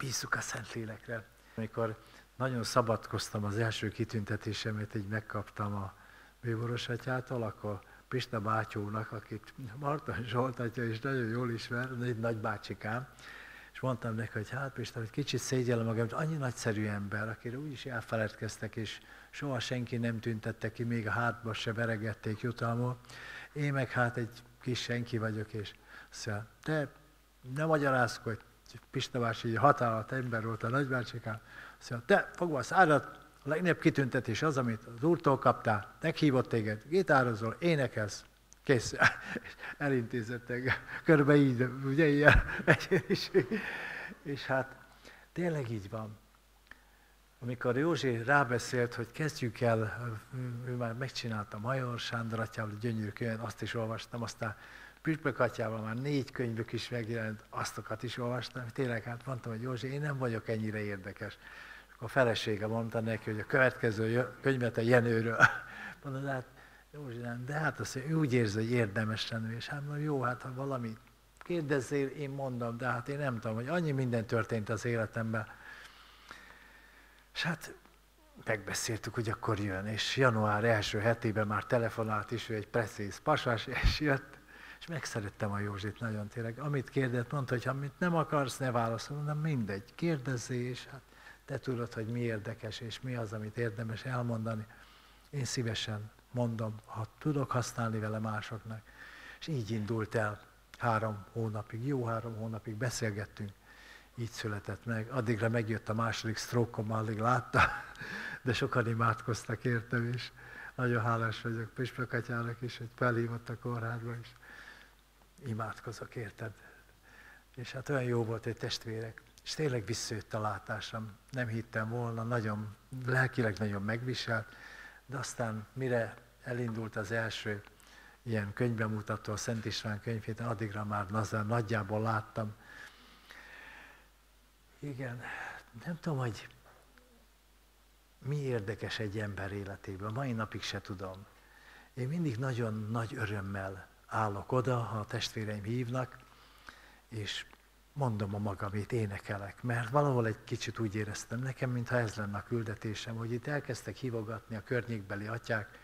bízzuk a Szentlélekre. Amikor nagyon szabadkoztam az első kitüntetésemet, így megkaptam a Bíboros atyától, akkor Pista bátyónak, akit Marton Zsolt atya is nagyon jól ismer, egy nagybácsikám, és mondtam neki, hogy hát Pista, hogy kicsit szégyellem magam, hogy annyi nagyszerű ember, akire úgyis elfeledkeztek, és soha senki nem tüntette ki, még a hátba se veregették jutalmul. Én meg hát egy kis senki vagyok, és azt mondja, te ne magyarázkodj, Pista bácsi így határozott ember volt a nagybácsikám, azt mondja, te fogva a szádat, a legnagyobb kitüntetés az, amit az úrtól kaptál, meghívott téged, gitározol, énekelsz, kész, elintézett engem. Körülbelül így, ugye ilyen egyéniség. És hát tényleg így van. Amikor Józsi rábeszélt, hogy kezdjük el, ő már megcsinálta Major Sándor atyával, gyönyörű könyvet, azt is olvastam, aztán Püspök atyával már 4 könyvük is megjelent, aztokat is olvastam. Tényleg hát mondtam, hogy Józsi, én nem vagyok ennyire érdekes. A felesége mondta neki, hogy a következő könyvet a Jenőről. Mondom, hát Józsi nem, de hát azt ő úgy érzi, hogy érdemes lenni, és hát mondom, jó, hát ha valami kérdezzél, én mondom, de hát én nem tudom, hogy annyi minden történt az életemben. És hát megbeszéltük, hogy akkor jön, és január első hetében már telefonált is, ő egy precíz pasas, és jött, és megszerettem a Józsit nagyon tényleg. Amit kérdett, mondta, hogy amit nem akarsz, ne válaszol, mondom, mindegy, kérdezzél, és hát te tudod, hogy mi érdekes, és mi az, amit érdemes elmondani. Én szívesen mondom, ha tudok használni vele másoknak. És így indult el 3 hónapig, jó 3 hónapig beszélgettünk, így született meg. Addigra megjött a második stroke-om, addig látta, de sokan imádkoztak értem, és nagyon hálás vagyok Püspök atyának is, hogy felhívott a kórházba, és imádkozok érted. És hát olyan jó volt, hogy testvérek. És tényleg visszajött a látásom. Nem hittem volna, nagyon, lelkileg nagyon megviselt, de aztán mire elindult az első ilyen könyvbemutató, a Szent István könyvét, addigra már nagyjából láttam. Igen, nem tudom, hogy mi érdekes egy ember életében, mai napig se tudom. Én mindig nagyon nagy örömmel állok oda, ha a testvéreim hívnak, és mondom a magamét, énekelek, mert valahol egy kicsit úgy éreztem nekem, mintha ez lenne a küldetésem, hogy itt elkezdtek hívogatni a környékbeli atyák,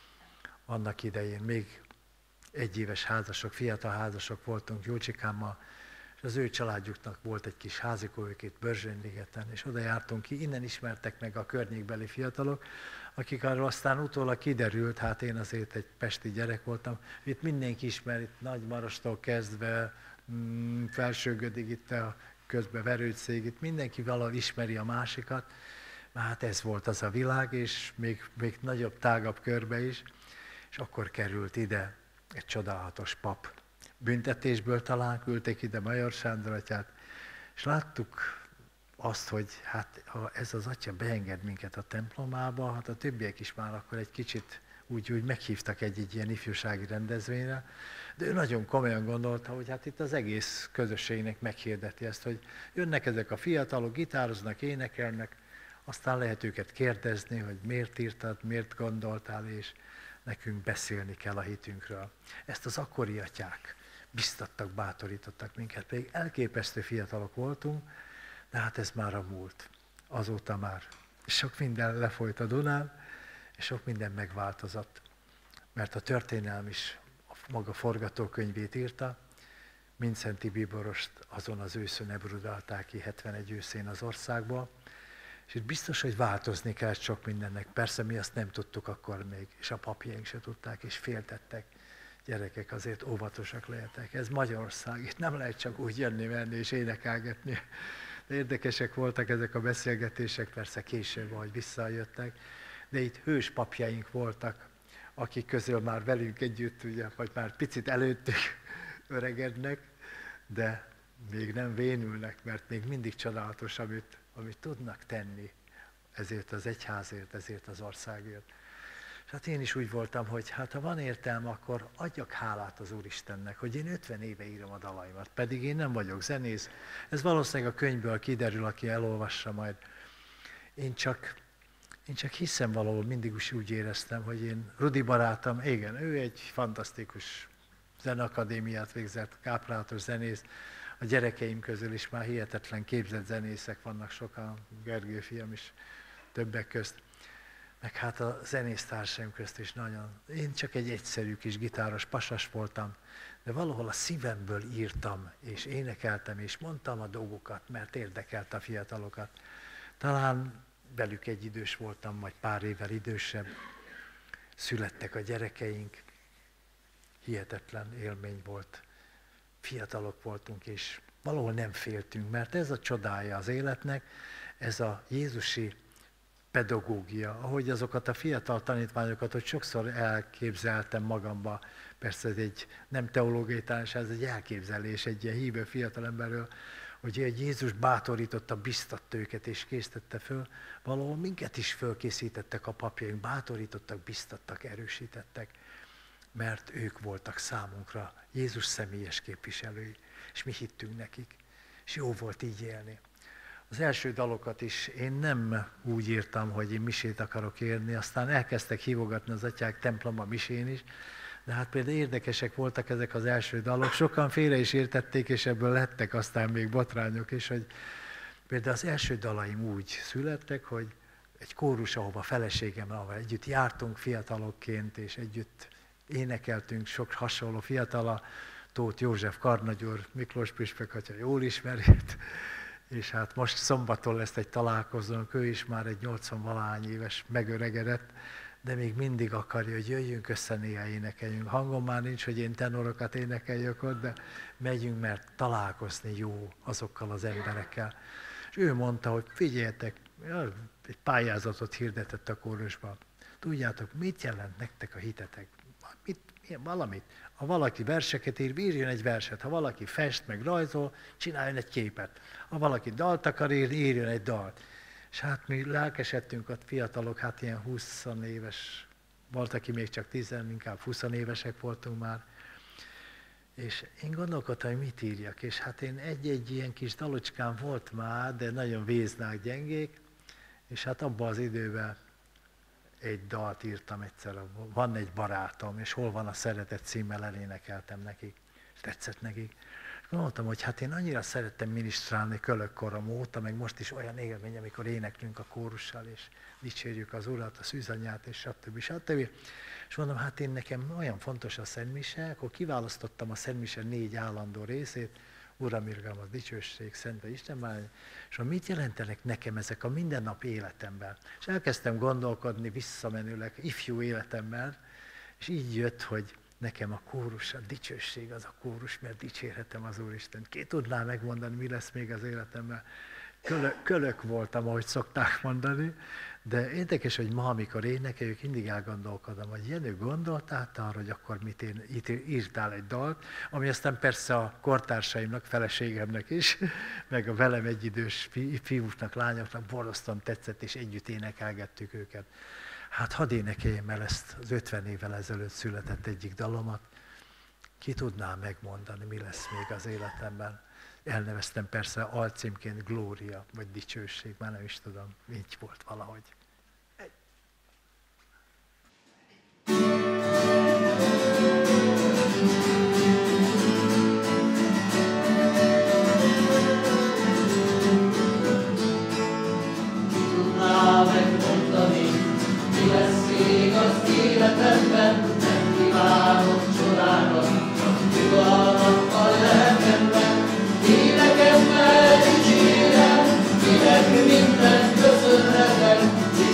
annak idején még egyéves házasok, fiatal házasok voltunk Jócsikámmal, és az ő családjuknak volt egy kis házikójuk itt Börzsönyligeten, és oda jártunk ki, innen ismertek meg a környékbeli fiatalok, akik arról aztán utólag kiderült, hát én azért egy pesti gyerek voltam, itt mindenki ismer, itt Nagymarostól kezdve, Felsőgödig, itt a közben Verőcég, itt mindenki valahol ismeri a másikat, hát ez volt az a világ, és még nagyobb, tágabb körbe is, és akkor került ide egy csodálatos pap. Büntetésből talán küldték ide Major Sándor atyát, és láttuk azt, hogy hát ha ez az atya beenged minket a templomába, hát a többiek is már akkor egy kicsit úgy meghívtak egy ilyen ifjúsági rendezvényre, de ő nagyon komolyan gondolta, hogy hát itt az egész közösségnek meghirdeti ezt, hogy jönnek ezek a fiatalok, gitároznak, énekelnek, aztán lehet őket kérdezni, hogy miért írtad, miért gondoltál, és nekünk beszélni kell a hitünkről. Ezt az akkori atyák biztattak, bátorítottak minket, pedig elképesztő fiatalok voltunk, de hát ez már a múlt. Azóta már sok minden lefolyt a Dunán, és sok minden megváltozott. Mert a történelm is maga forgatókönyvét írta, Mindszenty Bíborost azon az őszön ebrudalták ki 71 őszén az országból, és itt biztos, hogy változni kell sok mindennek. Persze mi azt nem tudtuk akkor még, és a papjaink se tudták, és féltettek. Gyerekek, azért óvatosak lehetek. Ez Magyarország, itt nem lehet csak úgy jönni, menni és énekelgetni. De érdekesek voltak ezek a beszélgetések, persze később, ahogy visszajöttek, de itt hős papjaink voltak, akik közül már velünk együtt, ugye, vagy már picit előttük öregednek, de még nem vénülnek, mert még mindig csodálatos, amit tudnak tenni ezért az egyházért, ezért az országért. És hát én is úgy voltam, hogy hát ha van értelme, akkor adjak hálát az Úristennek, hogy én 50 éve írom a dalaimat, pedig én nem vagyok zenész. Ez valószínűleg a könyvből kiderül, aki elolvassa majd. Én csak hiszem valahol, mindig is úgy éreztem, hogy én, Rudi barátom, igen, ő egy fantasztikus zeneakadémiát végzett, káprálatos zenész, A gyerekeim közül is már hihetetlen képzett zenészek vannak sokan, Gergő fiam is többek közt. Meg hát a zenésztársaim közt is nagyon. Én csak egy egyszerű kis gitáros pasas voltam, de valahol a szívemből írtam, és énekeltem, és mondtam a dolgokat, mert érdekelte a fiatalokat. Talán velük egyidős voltam, vagy pár évvel idősebb. Születtek a gyerekeink, hihetetlen élmény volt. Fiatalok voltunk, és valahol nem féltünk, mert ez a csodája az életnek, ez a jézusi pedagógia, ahogy azokat a fiatal tanítványokat, hogy sokszor elképzeltem magamba, persze ez egy nem teológiai tanulság, ez egy elképzelés egy ilyen hívő fiatalemberről, hogy Jézus bátorította, biztatta őket és késztette föl, valahol minket is fölkészítettek a papjaink, bátorítottak, biztattak, erősítettek, mert ők voltak számunkra Jézus személyes képviselői, és mi hittünk nekik, és jó volt így élni. Az első dalokat is én nem úgy írtam, hogy én misét akarok érni, aztán elkezdtek hívogatni az atyák templomba misén is, de hát például érdekesek voltak ezek az első dalok, sokan félre is értették, és ebből lettek aztán még botrányok is, hogy például az első dalaim úgy születtek, hogy egy kórus, ahova feleségem, ahol együtt jártunk fiatalokként, és együtt énekeltünk sok hasonló fiatala, Tóth József karnagyúr, Miklós püspök atya jól ismerét, és hát most szombaton lesz egy találkozónk, ő is már egy 80-valahány éves megöregedett, de még mindig akarja, hogy jöjjünk össze, néha énekeljünk. Hangom már nincs, hogy én tenorokat énekeljek ott, de megyünk, mert találkozni jó azokkal az emberekkel. És ő mondta, hogy figyeljetek, egy pályázatot hirdetett a kórusban. Tudjátok, mit jelent nektek a hitetek? Valamit. Ha valaki verseket ír, írjon egy verset. Ha valaki fest, meg rajzol, csináljon egy képet. Ha valaki dalt akar írni, írjon egy dalt. És hát mi lelkesedtünk, ott fiatalok, hát ilyen 20 éves, volt, aki még csak 10, inkább 20 évesek voltunk már. És én gondolkodtam, hogy mit írjak, és hát én egy-egy ilyen kis dalocskám volt már, de nagyon véznák, gyengék, és hát abban az időben egy dalt írtam egyszer, van egy barátom, és hol van a szeretet címmel elénekeltem nekik, és tetszett nekik. És gondoltam, hogy hát én annyira szerettem minisztrálni kölökkorom óta, meg most is olyan élmény, amikor éneklünk a kórussal, és dicsérjük az Urat, a szűzanyját, és stb. És mondom, hát én nekem olyan fontos a szentmise, akkor kiválasztottam a szentmise 4 állandó részét, Uram, irgalmas dicsőség, szentve Istenbány, és mit jelentenek nekem ezek a mindennap életemben. És elkezdtem gondolkodni visszamenőleg ifjú életemben, és így jött, hogy nekem a kórus, a dicsőség az a kórus, mert dicsérhetem az Úristent. Ki tudná megmondani, mi lesz még az életemben? Kölök voltam, ahogy szokták mondani, de érdekes, hogy ma, amikor énekeljük, mindig elgondolkodom, hogy Jenő, gondoltál arra, hogy akkor mit írtál egy dalt, ami aztán persze a kortársaimnak, feleségemnek is, meg a velem egyidős fiúknak, lányoknak borzasztóan tetszett, és együtt énekelgettük őket. Hát hadd énekeljem el ezt az 50 évvel ezelőtt született egyik dalomat. Ki tudná megmondani, mi lesz még az életemben? Elneveztem persze alcímként Glória, vagy dicsőség, már nem is tudom, így volt valahogy. Tudná megmondani, mi lesz még az életemben, nem kívánok csodákat, csak nyugalmat a lelkemben. Énekemmel dicsérem, kinek mindent köszönhetek,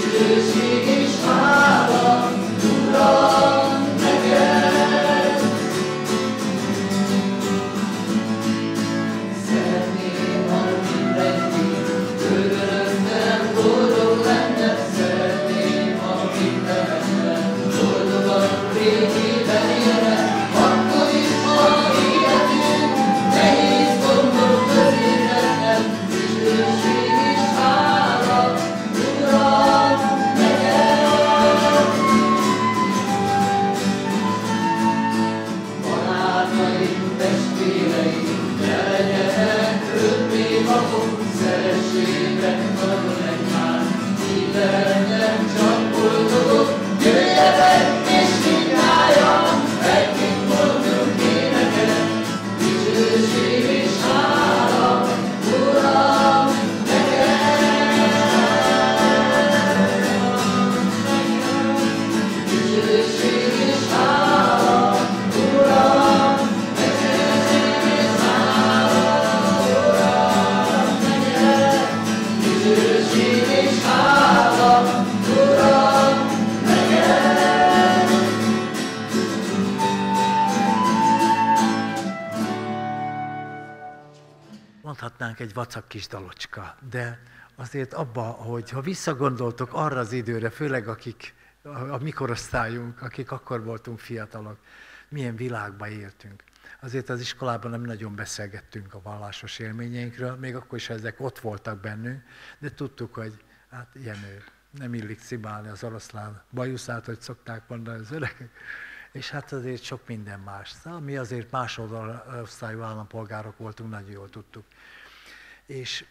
mondhatnánk egy vacak kis dalocska, de azért abba, hogy ha visszagondoltok arra az időre, főleg akik a mi korosztályunk, akik akkor voltunk fiatalok, milyen világban éltünk. Azért az iskolában nem nagyon beszélgettünk a vallásos élményeinkről, még akkor is ezek ott voltak bennünk, de tudtuk, hogy hát Jenő, nem illik cibálni az oroszlán bajuszát, hogy szokták mondani az öregek, és hát azért sok minden más. Szóval mi azért másodosztályú állampolgárok voltunk, nagyon jól tudtuk. És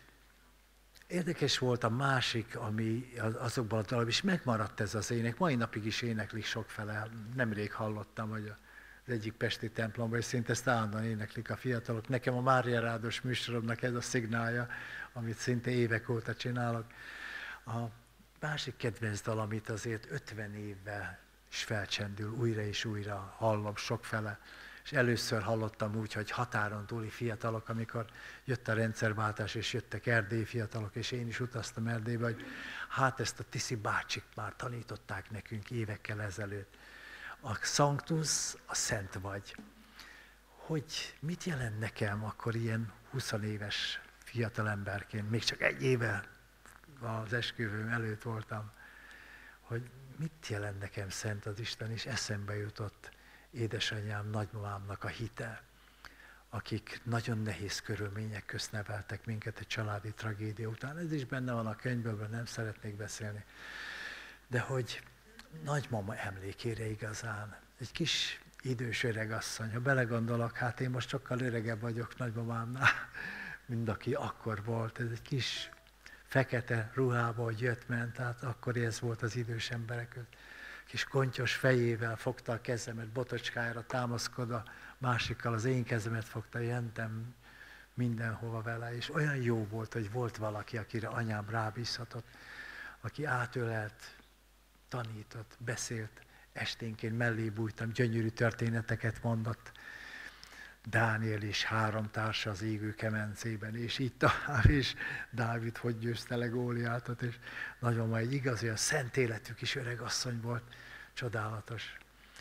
érdekes volt a másik, ami azokban a dalban is megmaradt ez az ének, mai napig is éneklik sokfele. Nemrég hallottam, hogy az egyik pesti templomban, és szinte ezt állandóan éneklik a fiatalok. Nekem a Mária Rádos műsoromnak ez a szignálja, amit szinte évek óta csinálok. A másik kedvenc dal, amit azért 50 évvel is felcsendül, újra és újra hallom sokfele, és először hallottam úgy, hogy határon túli fiatalok, amikor jött a rendszerváltás, és jöttek erdélyi fiatalok, és én is utaztam Erdélybe, hogy hát ezt a Tiszi bácsik már tanították nekünk évekkel ezelőtt. A Sanctus, a szent vagy. Hogy mit jelent nekem akkor ilyen 20 éves fiatalemberként, még csak egy éve az esküvőm előtt voltam, hogy mit jelent nekem szent az Isten, és eszembe jutott édesanyám, nagymamámnak a hite, akik nagyon nehéz körülmények közt neveltek minket egy családi tragédia után. Ez is benne van a könyvből, nem szeretnék beszélni. De hogy nagymama emlékére igazán, egy kis idős öregasszony, ha belegondolok, hát én most sokkal öregebb vagyok nagymamámnál, mint aki akkor volt. Ez egy kis fekete ruhából jött-ment, tehát akkor ez volt az idős emberek között. Kis kontyos fejével fogta a kezemet, botocskájára támaszkodva, másikkal az én kezemet fogta, jentem mindenhova vele, és olyan jó volt, hogy volt valaki, akire anyám rábízhatott, aki átölelt, tanított, beszélt, esténként mellé bújtam, gyönyörű történeteket mondott, Dániel és 3 társa az égő kemencében, és itt tovább is Dávid hogy győzte le Góliátot, és nagyon egy igazi, a szent életű kis öregasszony volt, csodálatos.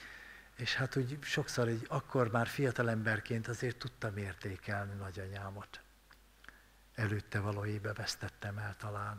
És hát úgy sokszor így akkor már fiatalemberként azért tudtam értékelni nagyanyámat. Előtte valójában vesztettem el talán.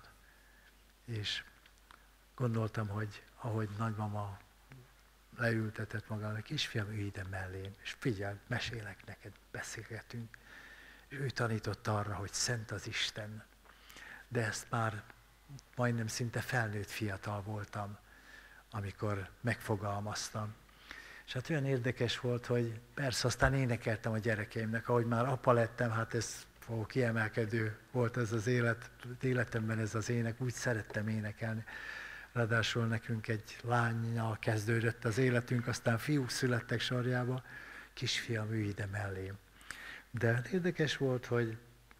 És gondoltam, hogy ahogy nagymama leültetett magának, kisfiam, ülj ide mellém, és figyelj, mesélek neked, beszélgetünk. És ő tanított arra, hogy szent az Isten. De ezt már majdnem szinte felnőtt fiatal voltam, amikor megfogalmaztam. És hát olyan érdekes volt, hogy persze aztán énekeltem a gyerekeimnek, ahogy már apa lettem, hát ez kiemelkedő volt ez az életemben ez az ének, úgy szerettem énekelni. Ráadásul nekünk egy lánnyal kezdődött az életünk, aztán fiúk születtek sorjába, kisfiam, ülj ide mellém. De érdekes volt, hogy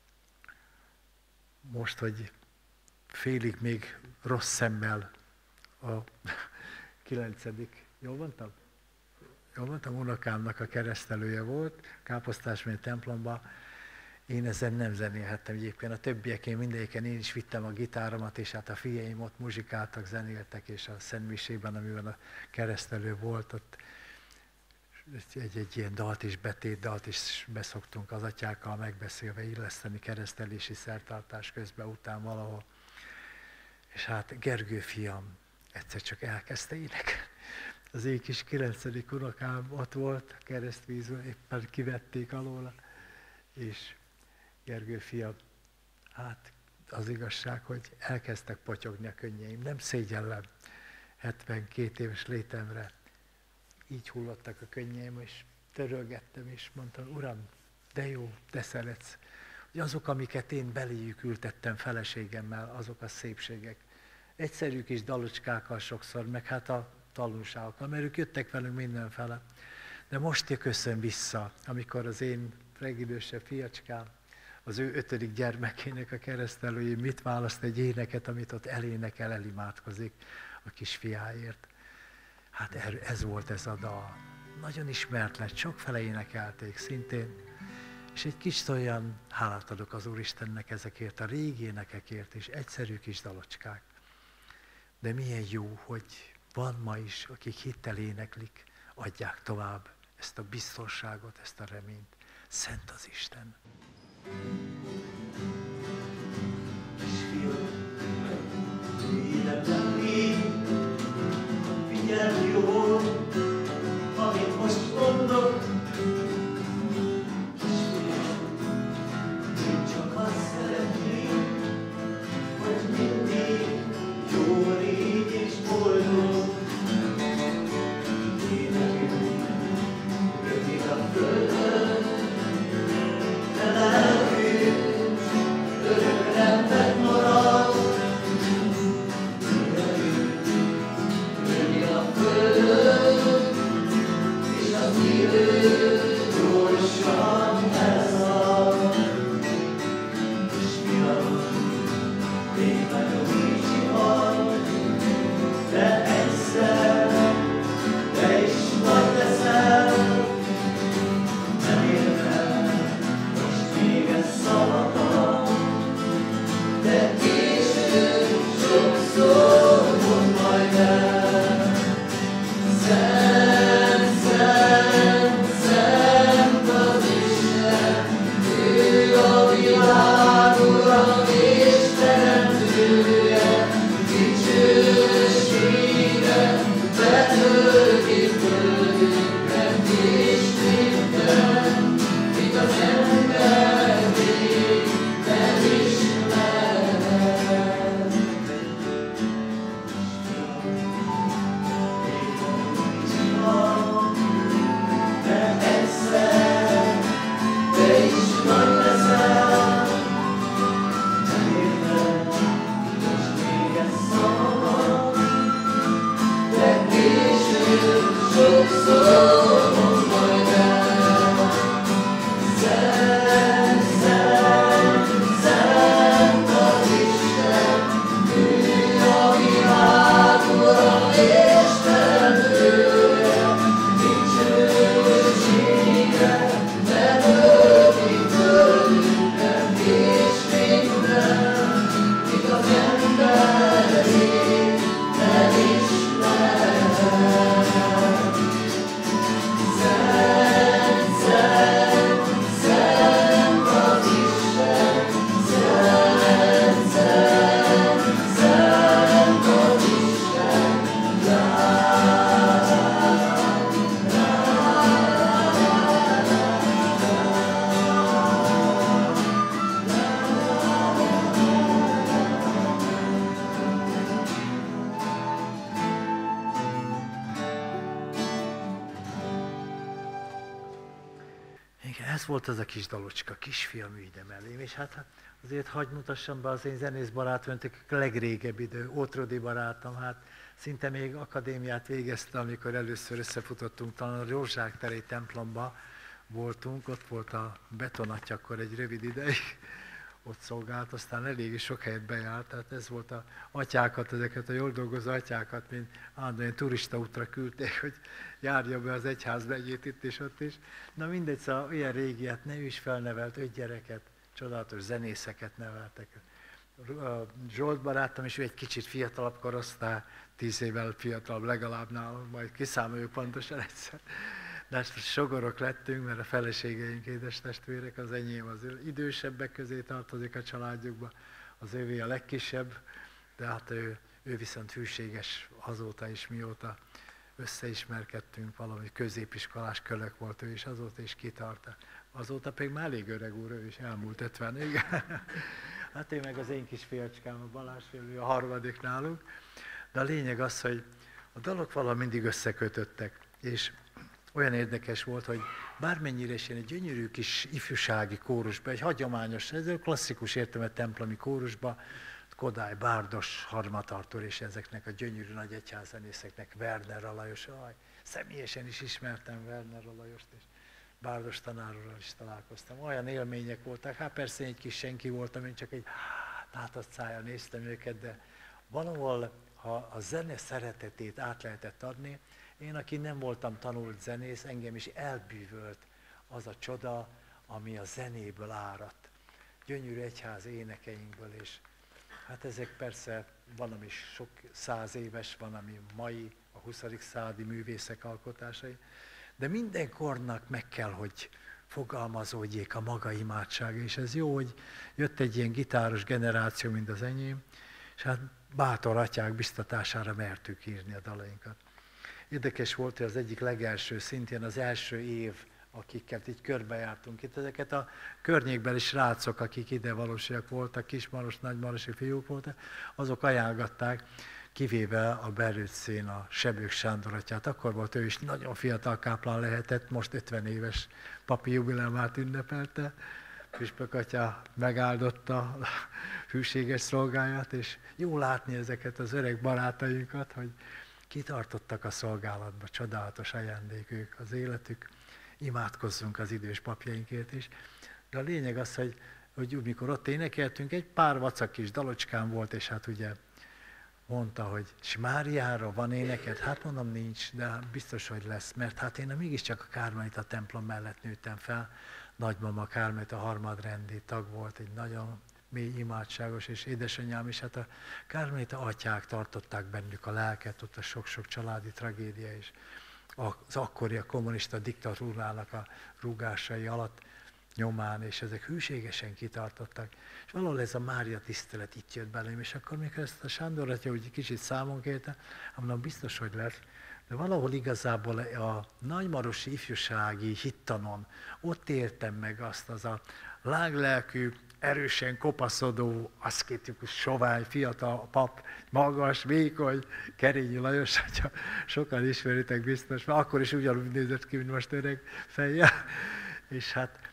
most, hogy félig még rossz szemmel a 9. Jól mondtam? Jól mondtam, unokámnak a keresztelője volt, Káposztásmegye templomba. Én ezen nem zenélhettem egyébként, a többiekén mindegyiken én is vittem a gitáromat, és hát a fiaim ott muzsikáltak, zenéltek, és a Szentmisében, amiben a keresztelő volt, ott egy ilyen dalt is, betétdalt is beszoktunk az atyákkal megbeszélve illeszteni keresztelési szertartás közben után valahol. És hát Gergő fiam egyszer csak elkezdte énekelni. Az én kis 9. unokám ott volt, keresztvízben, éppen kivették alóla, és Gergő fiam, hát az igazság, hogy elkezdtek potyogni a könnyeim, nem szégyellem, 72 éves létemre, így hullottak a könnyeim, és törölgettem, és mondtam, Uram, de jó, de szeretsz, hogy azok, amiket én beléjük ültettem feleségemmel, azok a szépségek. Egyszerű kis dalocskákkal sokszor, meg hát a tanulságokkal, mert ők jöttek velünk mindenfele. De most köszön vissza, amikor az én legidősebb fiacskám, az ő 5. gyermekének a keresztelőjén mit választ egy éneket, amit ott elénekel, elimádkozik a kisfiáért. Hát ez volt ez a dal. Nagyon ismert lett, sokfele énekelték szintén, és egy kis olyan hálát adok az Úristennek ezekért a régi énekekért, és egyszerű kis dalocskák. De milyen jó, hogy van ma is, akik hittel éneklik, adják tovább ezt a biztonságot, ezt a reményt. Szent az Isten! Kisfiam, életem így, figyelj jól, amit most mondok. Kisfiam, én csak azt szeretném, hogy mindig jó légy és boldog. Életünk rövid a földön, de lelkünk örökre megmarad. Életünk rövid a földön, és az idő gyorsan elszalad. Kisfiam, még nagyon kicsi vagy, de egyszer te is nagy leszel. Nem értem, most még ez szabad, de később sokszor mondd majd el. Szent, szent, szent az Isten, ő a világ ura és teremtője, dicsősége betölti földünket és minden, mit az ember még nem ismer. Még úgy van, de egyszer te is nagy leszel. Nem érted, most még ez szabad, de később sokszor mondd majd el. Szent, szent, szent az Isten, ő a világ ura és teremtője, dicsősége betölti földünket és minden, mit az ember még nem ismer. Szent, szent, szent az Isten, szent, szent, szent az Isten. Igen, ez volt az a kis dalocska, kisfiam ügyem elém, és hát azért hadd mutassam be az én zenész barátomat, akik a legrégebbi idő, Ótrodi barátom, hát szinte még akadémiát végezte, amikor először összefutottunk, talán a Rózsák terei templomba voltunk, ott volt a betonatya akkor egy rövid ideig, ott szolgált, aztán eléggé sok helyet bejárt, tehát ez volt a atyákat, ezeket a jól dolgozó atyákat, mint állandóan turista útra küldték, hogy járja be az egyházmegyét itt és ott is. Na mindegy, szóval ilyen régiet, ne ő is felnevelt 5 gyereket, csodálatos zenészeket neveltek. Zsolt barátom is, ő egy kicsit fiatalabb korosztály, 10 évvel fiatalabb legalább nálam, majd kiszámoljuk pontosan egyszer. De hát sogorok lettünk, mert a feleségeink édes testvérek, az enyém az idősebbek közé tartozik a családjukba, az övé a legkisebb, de hát ő viszont hűséges azóta is, mióta összeismerkedtünk, valami középiskolás kölök volt ő is, azóta is kitart. Azóta pedig már elég öreg úr, ő is elmúlt 50-ig. Hát én meg az én kis fiacskám, a Balázs félő, a harmadik nálunk. De a lényeg az, hogy a dalok valahogy mindig összekötöttek, és olyan érdekes volt, hogy bármennyire is én egy gyönyörű kis ifjúsági kórusba, egy hagyományos, ez egy klasszikus értelmet templomi kórusba, Kodály, Bárdos, Harmatartól és ezeknek a gyönyörű nagy egyházzenészeknek, Werner Alajos, személyesen is ismertem Werner Alajost, és Bárdos tanárral is találkoztam. Olyan élmények voltak, hát persze egy kis senki voltam, én csak egy tátott szájjal néztem őket, de valahol, ha a zene szeretetét át lehetett adni, én, aki nem voltam tanult zenész, engem is elbűvölt az a csoda, ami a zenéből áradt. Gyönyörű egyház énekeinkből, és hát ezek persze van, ami sok 100 éves, van, ami mai, a 20. századi művészek alkotásai, de minden kornak meg kell, hogy fogalmazódjék a maga imádsága. És ez jó, hogy jött egy ilyen gitáros generáció, mint az enyém, és hát bátor atyák biztatására mertük írni a dalainkat. Érdekes volt, hogy az egyik legelső, szintén az első év, akiket így körbejártunk itt, ezeket a környékbeli srácok, akik ide valósiak voltak, kismaros, nagymarosi fiúk voltak, azok ajánlgatták, kivéve a Berőcén a Sebők Sándor atyát. Akkor volt ő is nagyon fiatal káplán lehetett, most 50 éves papi jubileumát ünnepelte. Püspök atya megáldotta a hűséges szolgáját, és jó látni ezeket az öreg barátainkat, hogy kitartottak a szolgálatba, csodálatos ajándék ők, az életük. Imádkozzunk az idős papjainkért is. De a lényeg az, hogy mikor ott énekeltünk, egy pár vacak kis dalocskán volt, és hát ugye mondta, hogy és Máriára van éneket? Hát mondom, nincs, de biztos, hogy lesz, mert hát én mégiscsak a Kármelita templom mellett nőttem fel. Nagymama Kármelita harmadrendi tag volt, egy nagyon mély imádságos, és édesanyám is, hát a Kármelita atyák tartották bennük a lelket, ott a sok-sok családi tragédia is. Az akkori a kommunista diktatúrának a rúgásai alatt nyomán, és ezek hűségesen kitartottak. És valahol ez a Mária tisztelet itt jött belém, és akkor mikor ezt a Sándor atya úgy kicsit számon kérte, mondom, biztos, hogy lesz. De valahol igazából a nagymarosi ifjúsági hittanon ott éltem meg azt az a láglelkű, erősen kopaszodó, aszkétikus, sovány, fiatal pap, magas, vékony, Kerényi Lajos, hogyha sokan ismeritek biztos, mert akkor is ugyanúgy nézett ki, mint most öreg fejjel. És hát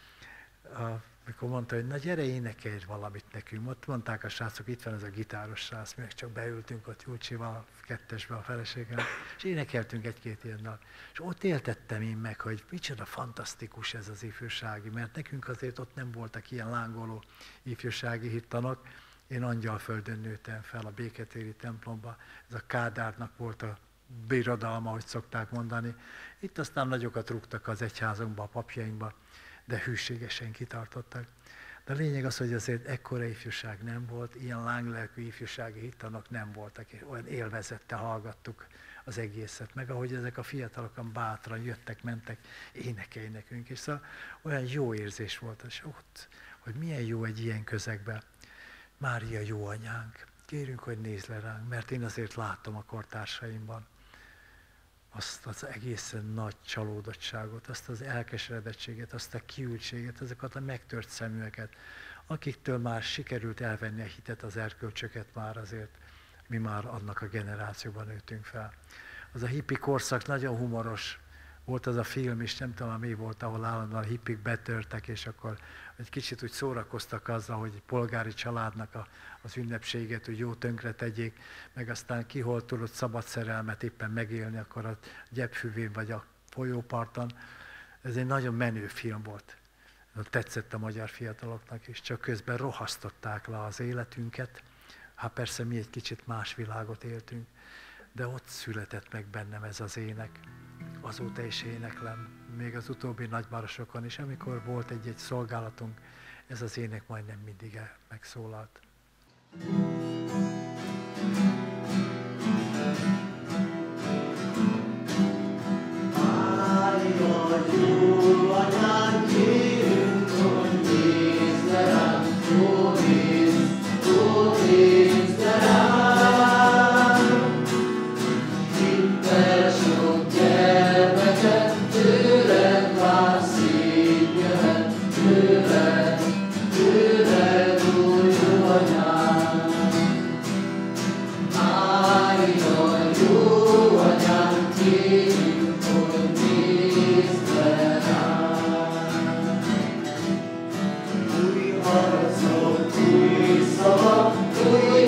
mikor mondta, hogy na gyere, énekelj valamit nekünk. Ott mondták a srácok, itt van ez a gitáros srác, mi csak beültünk ott Júlcsival, kettesbe a feleségem, és énekeltünk egy-két ilyen dalt. És ott éltettem én meg, hogy micsoda fantasztikus ez az ifjúsági, mert nekünk azért ott nem voltak ilyen lángoló ifjúsági hittanok. Én Angyalföldön nőttem fel a Béketéri templomba, ez a Kádárnak volt a birodalma, ahogy szokták mondani. Itt aztán nagyokat rúgtak az egyházunkba, a papjainkba, de hűségesen kitartottak. De a lényeg az, hogy azért ekkora ifjúság nem volt, ilyen lánglelkű ifjúsági hittanok nem voltak, és olyan élvezettel hallgattuk az egészet, meg ahogy ezek a fiatalok bátran jöttek, mentek, énekelj nekünk, és szóval olyan jó érzés volt, és ott, hogy milyen jó egy ilyen közegben. Mária jó anyánk, kérünk, hogy nézz le ránk, mert én azért látom a kortársaimban azt az egészen nagy csalódottságot, azt az elkeseredettséget, azt a kiültséget, ezeket a megtört szeműeket, akiktől már sikerült elvenni a hitet, az erkölcsöket már azért, mi már annak a generációban nőttünk fel. Az a hippi korszak nagyon humoros, volt az a film is, nem tudom, mi volt, ahol állandóan a hippik betörtek, és akkor egy kicsit úgy szórakoztak azzal, hogy egy polgári családnak az ünnepséget úgy jó tönkre tegyék, meg aztán ki hol tudott szabad szerelmet éppen megélni, akkor a gyepfüvén vagy a folyóparton. Ez egy nagyon menő film volt. Tetszett a magyar fiataloknak is, csak közben rohasztották le az életünket. Hát persze mi egy kicsit más világot éltünk, de ott született meg bennem ez az ének. Azóta is éneklem, még az utóbbi nagymarosokon is, amikor volt egy-egy szolgálatunk, ez az ének majdnem mindig megszólalt. Új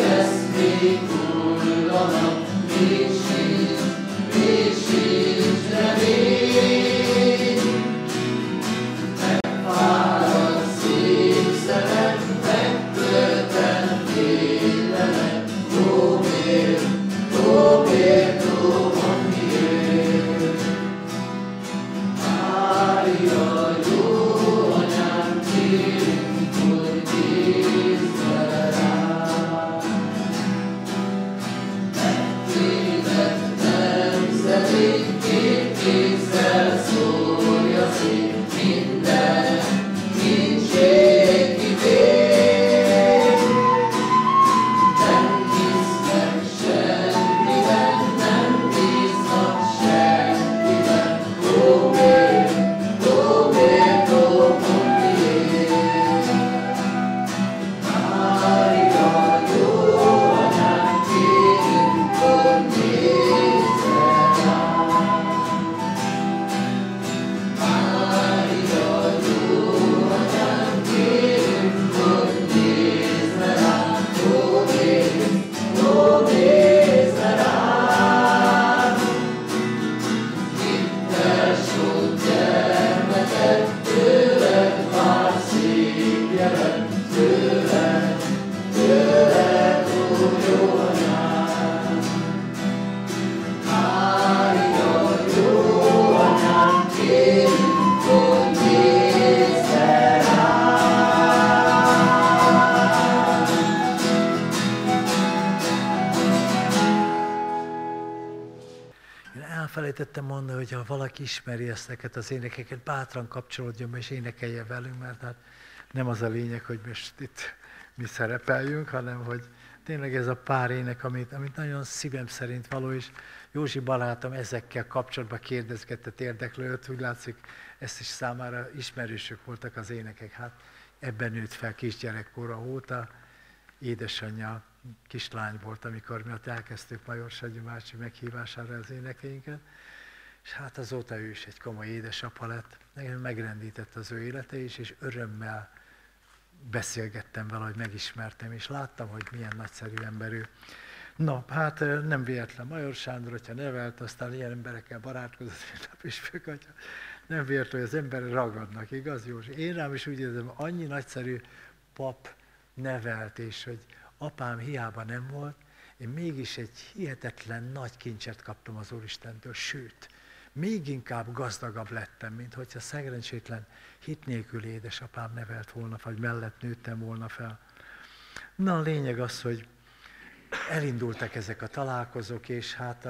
elfelejtettem mondani, hogy ha valaki ismeri ezeket az énekeket, bátran kapcsolódjon be és énekelje velünk, mert hát nem az a lényeg, hogy most itt mi szerepeljünk, hanem hogy tényleg ez a pár ének, amit nagyon szívem szerint való, és Józsi barátom ezekkel kapcsolatban kérdezgetett, érdeklődött, úgy látszik, ezt is számára ismerősök voltak az énekek. Hát ebben nőtt fel kisgyerekkora óta, édesanyja kislány volt, amikor mi ott elkezdtük Major Sanyi bácsi meghívására az énekeinket, és hát azóta ő is egy komoly édesapa lett, megrendített az ő élete is, és örömmel beszélgettem vele, hogy megismertem, és láttam, hogy milyen nagyszerű ember ő. Na, hát nem véletlen Major Sándor, hogyha nevelt, aztán ilyen emberekkel barátkozott, mint a püspökatya. Nem véletlen, hogy az emberek ragadnak, igaz Józsi? Én rám is úgy érzem, annyi nagyszerű pap nevelt, és hogy apám hiába nem volt, én mégis egy hihetetlen nagy kincset kaptam az Úristentől, sőt, még inkább gazdagabb lettem, mint hogyha szerencsétlen hit nélkül édesapám nevelt volna, vagy mellett nőttem volna fel. Na, a lényeg az, hogy elindultak ezek a találkozók, és hát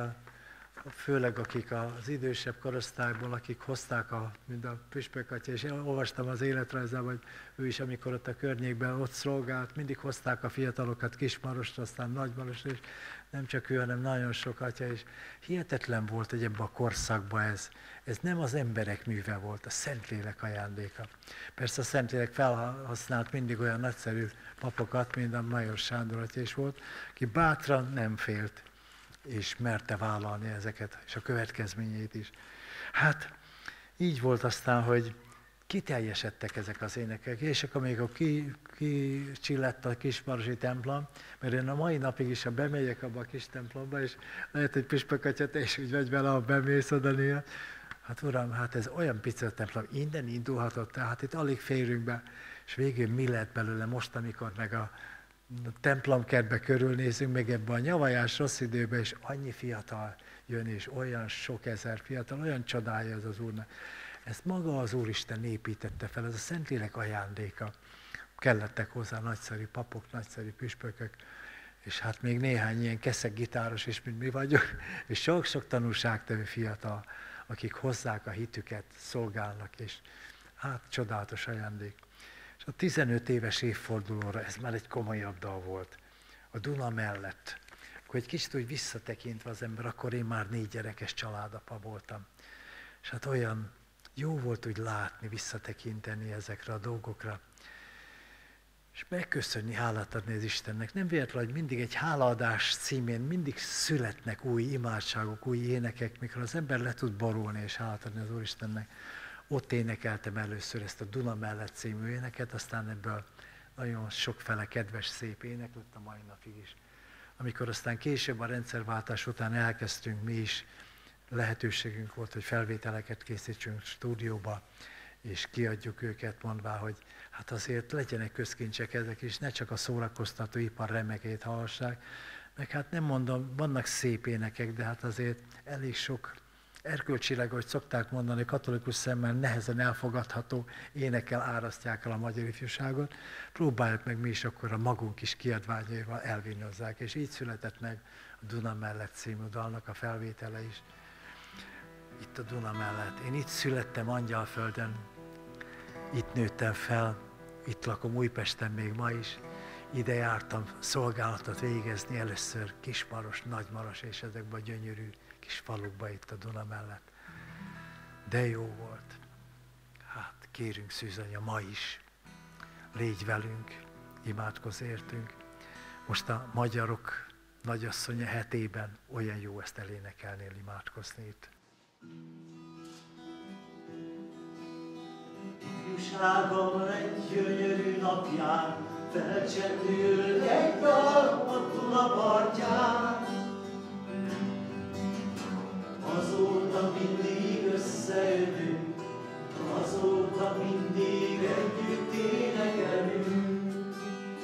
főleg akik az idősebb korosztályból, akik hozták, mint a püspökatya, és én olvastam az életrajzában, hogy ő is, amikor ott a környékben ott szolgált, mindig hozták a fiatalokat Kismarostra, aztán Nagymarostra, és nem csak ő, hanem nagyon sok atya, és hihetetlen volt, hogy ebben a korszakban ez nem az emberek műve volt, a Szentlélek ajándéka. Persze a Szentlélek felhasznált mindig olyan nagyszerű papokat, mint a Major Sándor atya is volt, aki bátran nem félt, és merte vállalni ezeket, és a következményeit is. Hát így volt aztán, hogy kiteljesedtek ezek az énekek, és akkor még kicsillett a Kismarosi templom, mert én a mai napig is, ha bemegyek abba a kis templomba, és lehet, hogy püspökatya, te is úgy vagy vele, ha bemész oda néha. Hát uram, hát ez olyan pici a templom, innen indulhatott, tehát itt alig férünk be, és végül mi lett belőle most, amikor meg a templomkertbe körülnézünk, meg ebben a nyavajás rossz időben, és annyi fiatal jön, és olyan sok ezer fiatal, olyan csodája ez az Úrnak. Ezt maga az Úristen építette fel, ez a Szentlélek ajándéka. Kellettek hozzá nagyszerű papok, nagyszerű püspökök, és hát még néhány ilyen keszeggitáros is, mint mi vagyunk, és sok-sok tanúságtevő fiatal, akik hozzák a hitüket, szolgálnak, és hát csodálatos ajándék. És a 15 éves évfordulóra ez már egy komolyabb dal volt. A Duna mellett. Akkor egy kicsit úgy visszatekintve az ember, akkor én már 4 gyerekes családapa voltam. És hát olyan jó volt úgy látni, visszatekinteni ezekre a dolgokra. És megköszönni, hálát adni az Istennek. Nem véletlen, hogy mindig egy hálaadás címén mindig születnek új imádságok, új énekek, mikor az ember le tud borulni és hálát adni az Úristennek. Ott énekeltem először ezt a Duna mellett című éneket, aztán ebből nagyon sokfele kedves, szép ének lett a mai napig is. Amikor aztán később a rendszerváltás után elkezdtünk, mi is lehetőségünk volt, hogy felvételeket készítsünk stúdióba, és kiadjuk őket, mondvá, hogy hát azért legyenek közkincsek ezek is, ne csak a szórakoztató ipar remekét hallassák, meg hát nem mondom, vannak szép énekek, de hát azért elég sok erkölcsileg, ahogy szokták mondani, katolikus szemmel nehezen elfogadható énekkel árasztják el a magyar ifjúságot. Próbáljuk meg mi is akkor a magunk is kiadványaival elvinni hozzák, és így született meg a Duna mellett című dalnak a felvétele is. Itt a Duna mellett. Én itt születtem Angyalföldön, itt nőttem fel, itt lakom Újpesten még ma is. Ide jártam szolgálatot végezni először Kismaros, Nagymaros és ezekben a gyönyörű kis falukba itt a Duna mellett. De jó volt. Hát kérünk Szűzanya ma is, légy velünk, imádkozz értünk. Most a magyarok nagyasszonya hetében olyan jó ezt elénekelni, imádkozni itt. Ifjúságom egy gyönyörű napján felcsendül egy dal a Duna partján. Azóta mindig összejövünk, azóta mindig együtt énekelünk.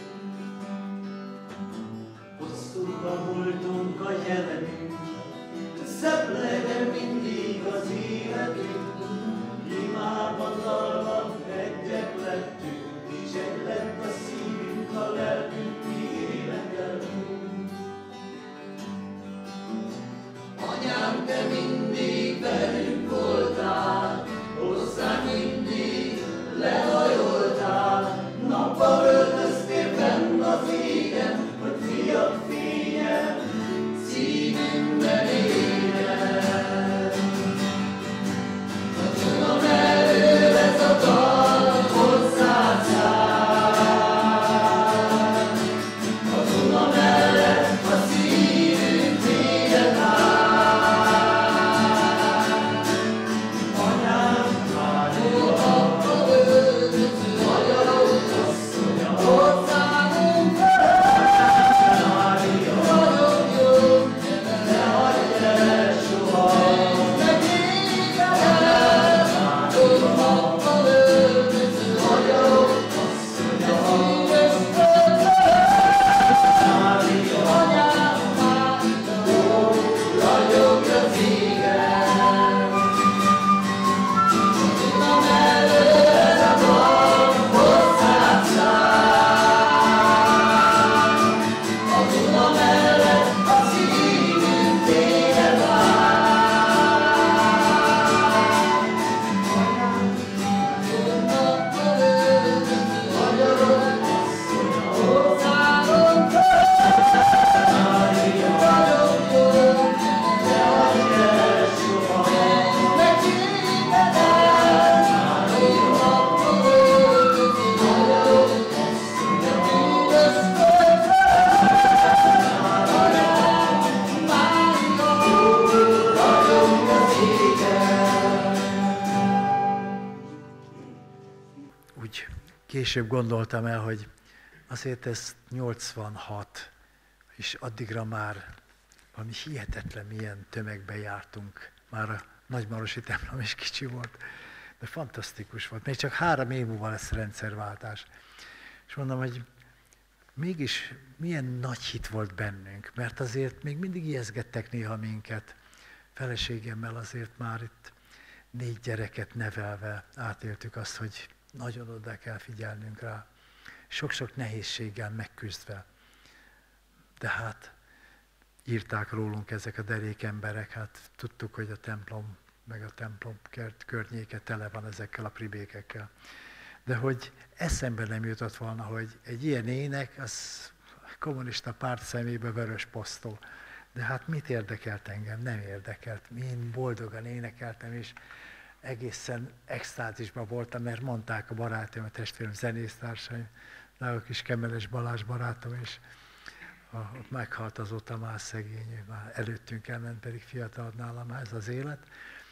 Hoztuk a múltunk, a jelenünk, szebb legyen mindig az életünk. Imában, dalban egyek lettünk, és egy lett a szívünk, a lelkünk, mi énekelünk. Anyám, te mindig később gondoltam el, hogy azért ez 86, és addigra már valami hihetetlen milyen tömegbe jártunk. Már a nagymarosi templom is kicsi volt, de fantasztikus volt. Még csak 3 év múlva lesz rendszerváltás. És mondom, hogy mégis milyen nagy hit volt bennünk, mert azért még mindig ijeszgettek néha minket. Feleségemmel azért már itt 4 gyereket nevelve átéltük azt, hogy nagyon oda kell figyelnünk rá. Sok-sok nehézséggel megküzdve. De hát írták rólunk ezek a derék emberek, hát tudtuk, hogy a templom, meg a templom környéke tele van ezekkel a pribékekkel. De hogy eszembe nem jutott volna, hogy egy ilyen ének, az kommunista párt szemébe vörös posztol. De hát mit érdekelt engem? Nem érdekelt. Én boldogan énekeltem, és egészen extázisban voltam, mert mondták a barátom, a testvérem, zenésztársaim, a kis Kemenes Balázs barátom, és ott meghalt azóta már szegény, már előttünk elment, pedig fiatal nálam ez az élet.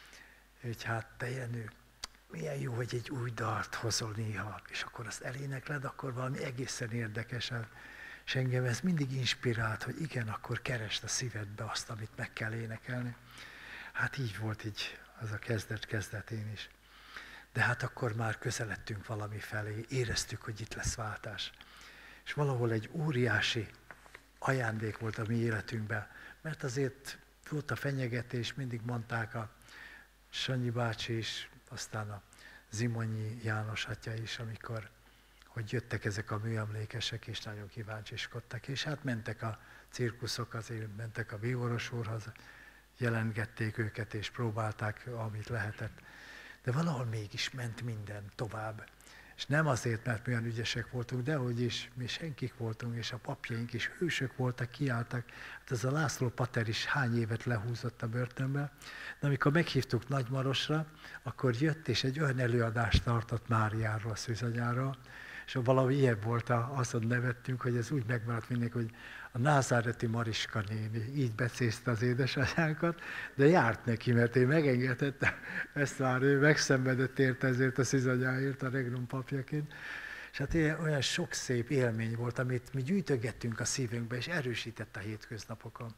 Úgy hát te Jenő, milyen jó, hogy egy új dalt hozol néha, és akkor azt elénekled, akkor valami egészen érdekesen. És engem ez mindig inspirált, hogy igen, akkor keresd a szívedbe azt, amit meg kell énekelni. Hát így volt így az a kezdetén is. De hát akkor már közeledtünk valami felé, éreztük, hogy itt lesz váltás. És valahol egy óriási ajándék volt a mi életünkben, mert azért volt a fenyegetés, mindig mondták a Sanyi bácsi is, aztán a Zimonyi János atya is, amikor hogy jöttek ezek a műemlékesek, és nagyon kíváncsiskodtak, és hát mentek a cirkuszok, azért mentek a bíboros úrhoz, jelentgették őket, és próbálták, amit lehetett. De valahol mégis ment minden tovább. És nem azért, mert mi olyan ügyesek voltunk, de hogy is mi senkik voltunk, és a papjaink is hősök voltak, kiálltak. Hát ez a László pater is hány évet lehúzott a börtönbe. De amikor meghívtuk Nagymarosra, akkor jött, és egy olyan előadást tartott Máriáról, a szűzanyáról, és valahogy ilyen volt, azon nevettünk, hogy ez úgy megmaradt mindig, hogy a názáreti Mariska néni így becézte az édesanyánkat, de járt neki, mert én megengedhettem, ezt már ő megszenvedett érte ezért a szűzanyáért a Regnum papjaként. És hát olyan sok szép élmény volt, amit mi gyűjtögettünk a szívünkbe, és erősített a hétköznapokon.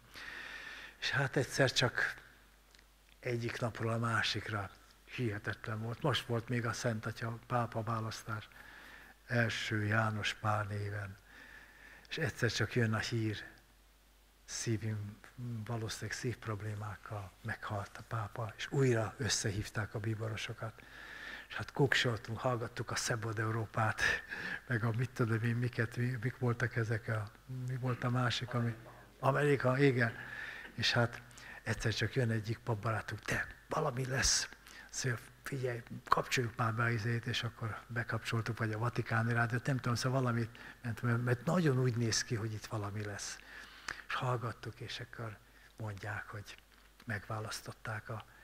És hát egyszer csak egyik napról a másikra hihetetlen volt. Most volt még a Szent Atya pápa választás, első János Pál néven. És egyszer csak jön a hír, valószínűleg szívproblémákkal meghalt a pápa, és újra összehívták a bíborosokat. És hát kuksoltunk, hallgattuk a Szabad Európát, meg a mit tudom én, mik voltak ezek, mi volt a másik, ami Amerika, igen. És hát egyszer csak jön egyik papbarátunk, te, valami lesz. Szóval figyelj, kapcsoljuk már be izét, és akkor bekapcsoltuk, vagy a Vatikáni rádiót, nem tudom, szóval valamit, mert nagyon úgy néz ki, hogy itt valami lesz. És hallgattuk, és akkor mondják, hogy megválasztották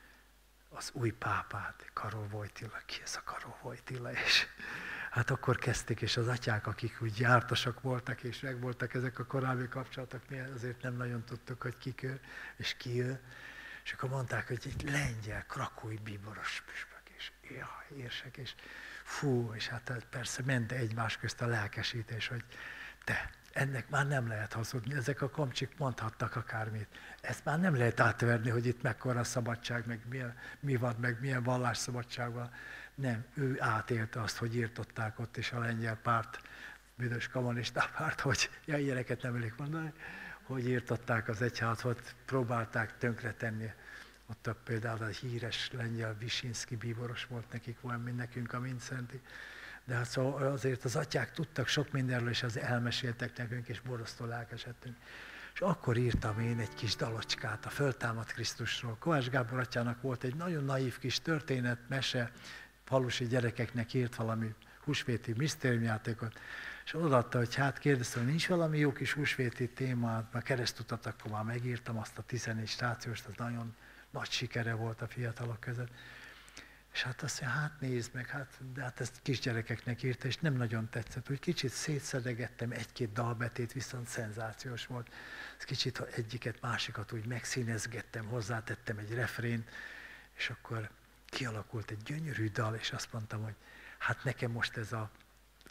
az új pápát, Karol Wojtyla. Ki ez a Karol Wojtyla? És hát akkor kezdték, és az atyák, akik úgy jártasak voltak, és megvoltak ezek a korábbi kapcsolatok, mi azért nem nagyon tudtuk, hogy kik ő, és ki ő. És akkor mondták, hogy egy lengyel, krakói bíboros püspök, és érsek, és fú, és hát persze ment egymás közt a lelkesítés, hogy te, ennek már nem lehet hazudni, ezek a komcsik mondhattak akármit. Ezt már nem lehet átverni, hogy itt mekkora szabadság, meg mi van, meg milyen vallásszabadság van. Nem, ő átélte azt, hogy írtották ott, és a lengyel párt, büdös kommunista párt, hogy ilyeneket nem elég mondani, hogy írtották az egyházat, próbálták tönkretenni. Ott például a híres lengyel Visinszky bíboros volt nekik, olyan, mint nekünk a Mindszenty. De hát szóval azért az atyák tudtak sok mindenről, és az elmeséltek nekünk, és borzasztó lelkesedtünk. És akkor írtam én egy kis dalocskát a Föltámadt Krisztusról. Kovács Gábor atyának volt egy nagyon naív kis történet, mese, falusi gyerekeknek írt valami húsvéti misztériumjátékot, és odaadta, hogy hát kérdeztem, hogy nincs valami jó kis húsvéti téma, a keresztutat akkor már megírtam, azt a 14 stációst, az nagyon nagy sikere volt a fiatalok között. És hát azt mondja, hát nézd meg, de hát ezt kisgyerekeknek írta, és nem nagyon tetszett. Úgy kicsit szétszedegettem, egy-két dalbetét, viszont szenzációs volt. Kicsit egyiket, másikat úgy megszínezgettem, hozzátettem egy refrént, és akkor kialakult egy gyönyörű dal, és azt mondtam, hogy hát nekem most ez a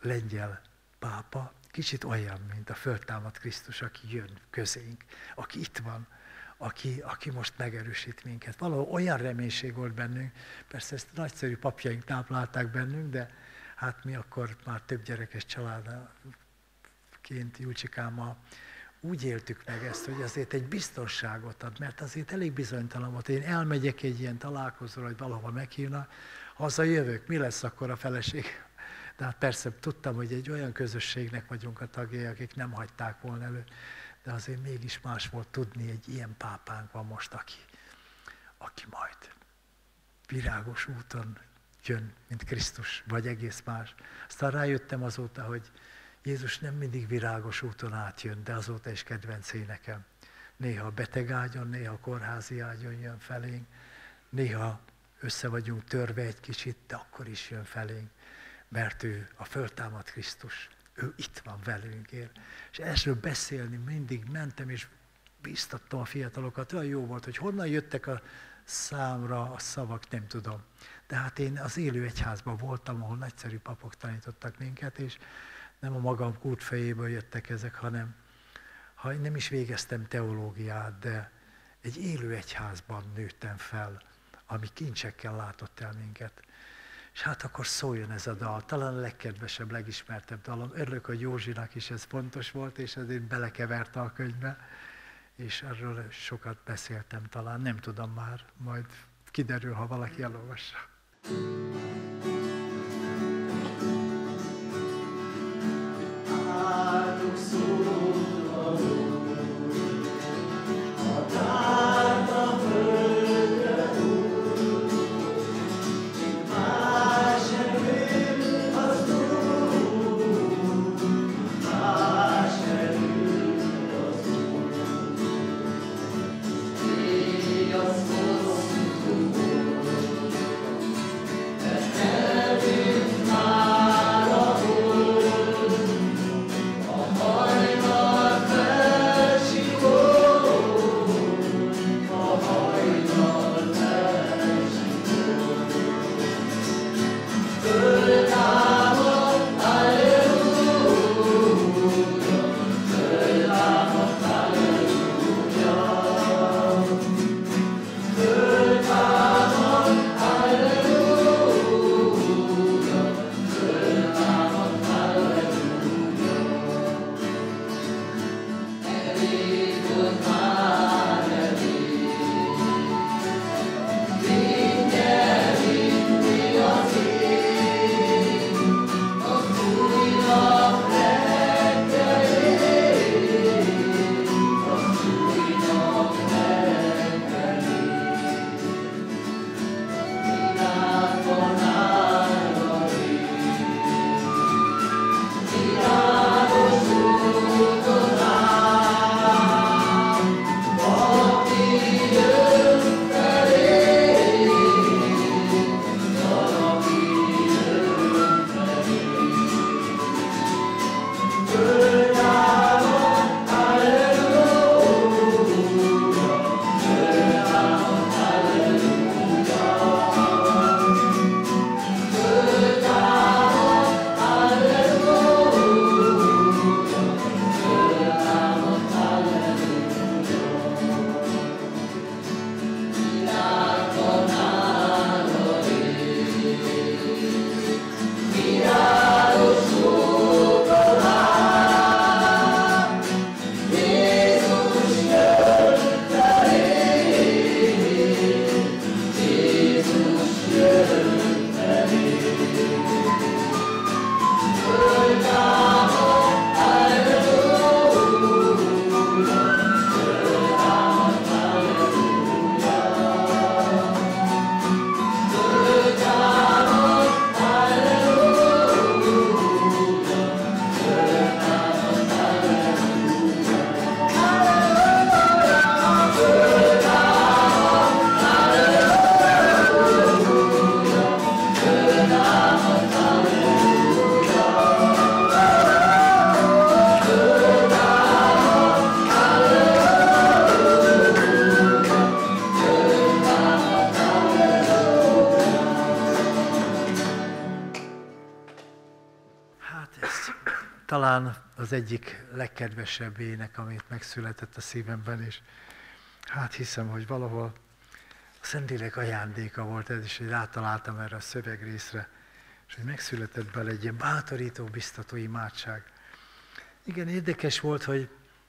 lengyel pápa kicsit olyan, mint a föltámadt Krisztus, aki jön közénk, aki itt van, aki most megerősít minket. Valahol olyan reménység volt bennünk, persze ezt nagyszerű papjaink táplálták bennünk, de hát mi akkor már több gyerekes családként Julcsikámmal úgy éltük meg ezt, hogy azért egy biztonságot ad, mert azért elég bizonytalan volt. Én elmegyek egy ilyen találkozóra, hogy valahova meghívnak, hazajövök, mi lesz akkor a feleség? De hát persze tudtam, hogy egy olyan közösségnek vagyunk a tagjai, akik nem hagyták volna elő, de azért mégis más volt tudni, egy ilyen pápánk van most, aki majd virágos úton jön, mint Krisztus, vagy egész más. Aztán rájöttem azóta, hogy Jézus nem mindig virágos úton átjön, de azóta is kedvenc énekem. Néha a betegágyon, néha a kórházi ágyon jön felénk, néha össze vagyunk törve egy kicsit, de akkor is jön felénk, mert ő a föltámadt Krisztus, ő itt van velünk él. És erről beszélni mindig mentem, és bíztattam a fiatalokat, olyan jó volt, hogy honnan jöttek a számra a szavak, nem tudom. De hát én az élő egyházban voltam, ahol nagyszerű papok tanítottak minket, és nem a magam kútfejéből jöttek ezek, hanem ha én nem is végeztem teológiát, de egy élő egyházban nőttem fel, ami kincsekkel látott el minket. És hát akkor szóljon ez a dal, talán a legkedvesebb, legismertebb dalom. Örülök, hogy Józsinak is ez fontos volt, és ezért belekeverte a könyvbe, és erről sokat beszéltem talán, nem tudom már, majd kiderül, ha valaki elolvassa. Áldok szót adó, a tárta földre hull, mint más erő az Úr, más erő az Úr. Ég az hosszú volt, az egyik legkedvesebb ének, amit megszületett a szívemben, és hát hiszem, hogy valahol a Szentlélek ajándéka volt ez, és hogy rátaláltam erre a szövegrészre, és hogy megszületett bele egy ilyen bátorító, biztató imádság. Igen, érdekes volt, hogy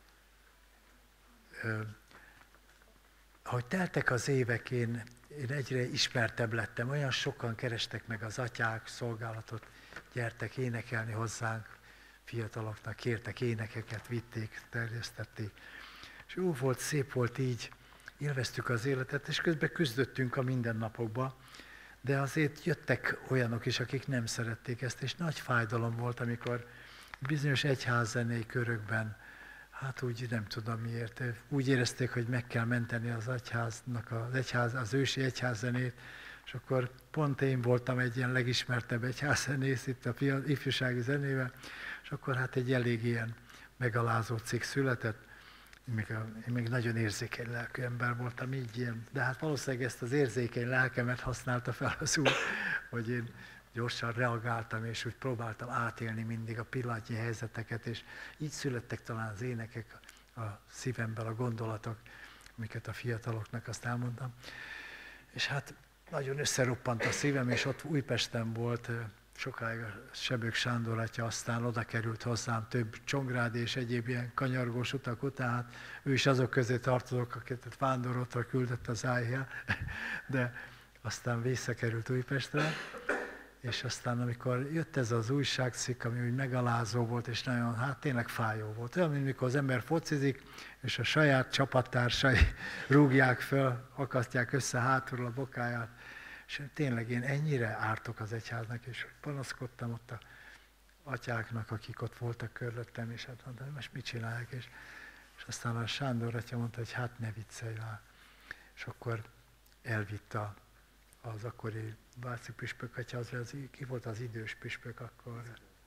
ahogy teltek az évek, én egyre ismertebb lettem, olyan sokan kerestek meg az atyák szolgálatot, gyertek énekelni hozzánk, fiataloknak kértek énekeket, vitték, terjesztették. És jó volt, szép volt így, élveztük az életet, és közben küzdöttünk a mindennapokba, de azért jöttek olyanok is, akik nem szerették ezt, és nagy fájdalom volt, amikor bizonyos egyházzenei körökben, hát úgy nem tudom miért, úgy érezték, hogy meg kell menteni az egyháznak, az ősi egyházzenét, és akkor pont én voltam egy ilyen legismertebb egyházzenész itt a ifjúsági zenével, és akkor hát egy elég ilyen megalázó cikk született. Én még nagyon érzékeny lelkű ember voltam, így ilyen, de hát valószínűleg ezt az érzékeny lelkemet használta fel az Úr, hogy én gyorsan reagáltam, és úgy próbáltam átélni mindig a pillanatnyi helyzeteket, és így születtek talán az énekek a szívemben, a gondolatok, amiket a fiataloknak azt elmondtam. És hát nagyon összeroppant a szívem, és ott Újpesten volt sokáig a Sebők Sándor atya, aztán oda került hozzám több Csongrádi és egyéb ilyen kanyargós utak után, hát ő is azok közé tartozok, akiket vándorotra küldött az AIH, de aztán visszakerült Újpestre, és aztán amikor jött ez az újságcikk, ami úgy megalázó volt, és nagyon, hát tényleg fájó volt. Olyan, mint mikor az ember focizik, és a saját csapattársai rúgják föl, akasztják össze hátulról a bokáját, és tényleg én ennyire ártok az egyháznak, és panaszkodtam ott a atyáknak, akik ott voltak körülöttem, és hát mondtam, most mit csinálják, és aztán a Sándor atya mondta, hogy hát ne viccelj már. És akkor elvitt az akkori Váci püspök atya, ki volt az idős püspök akkor?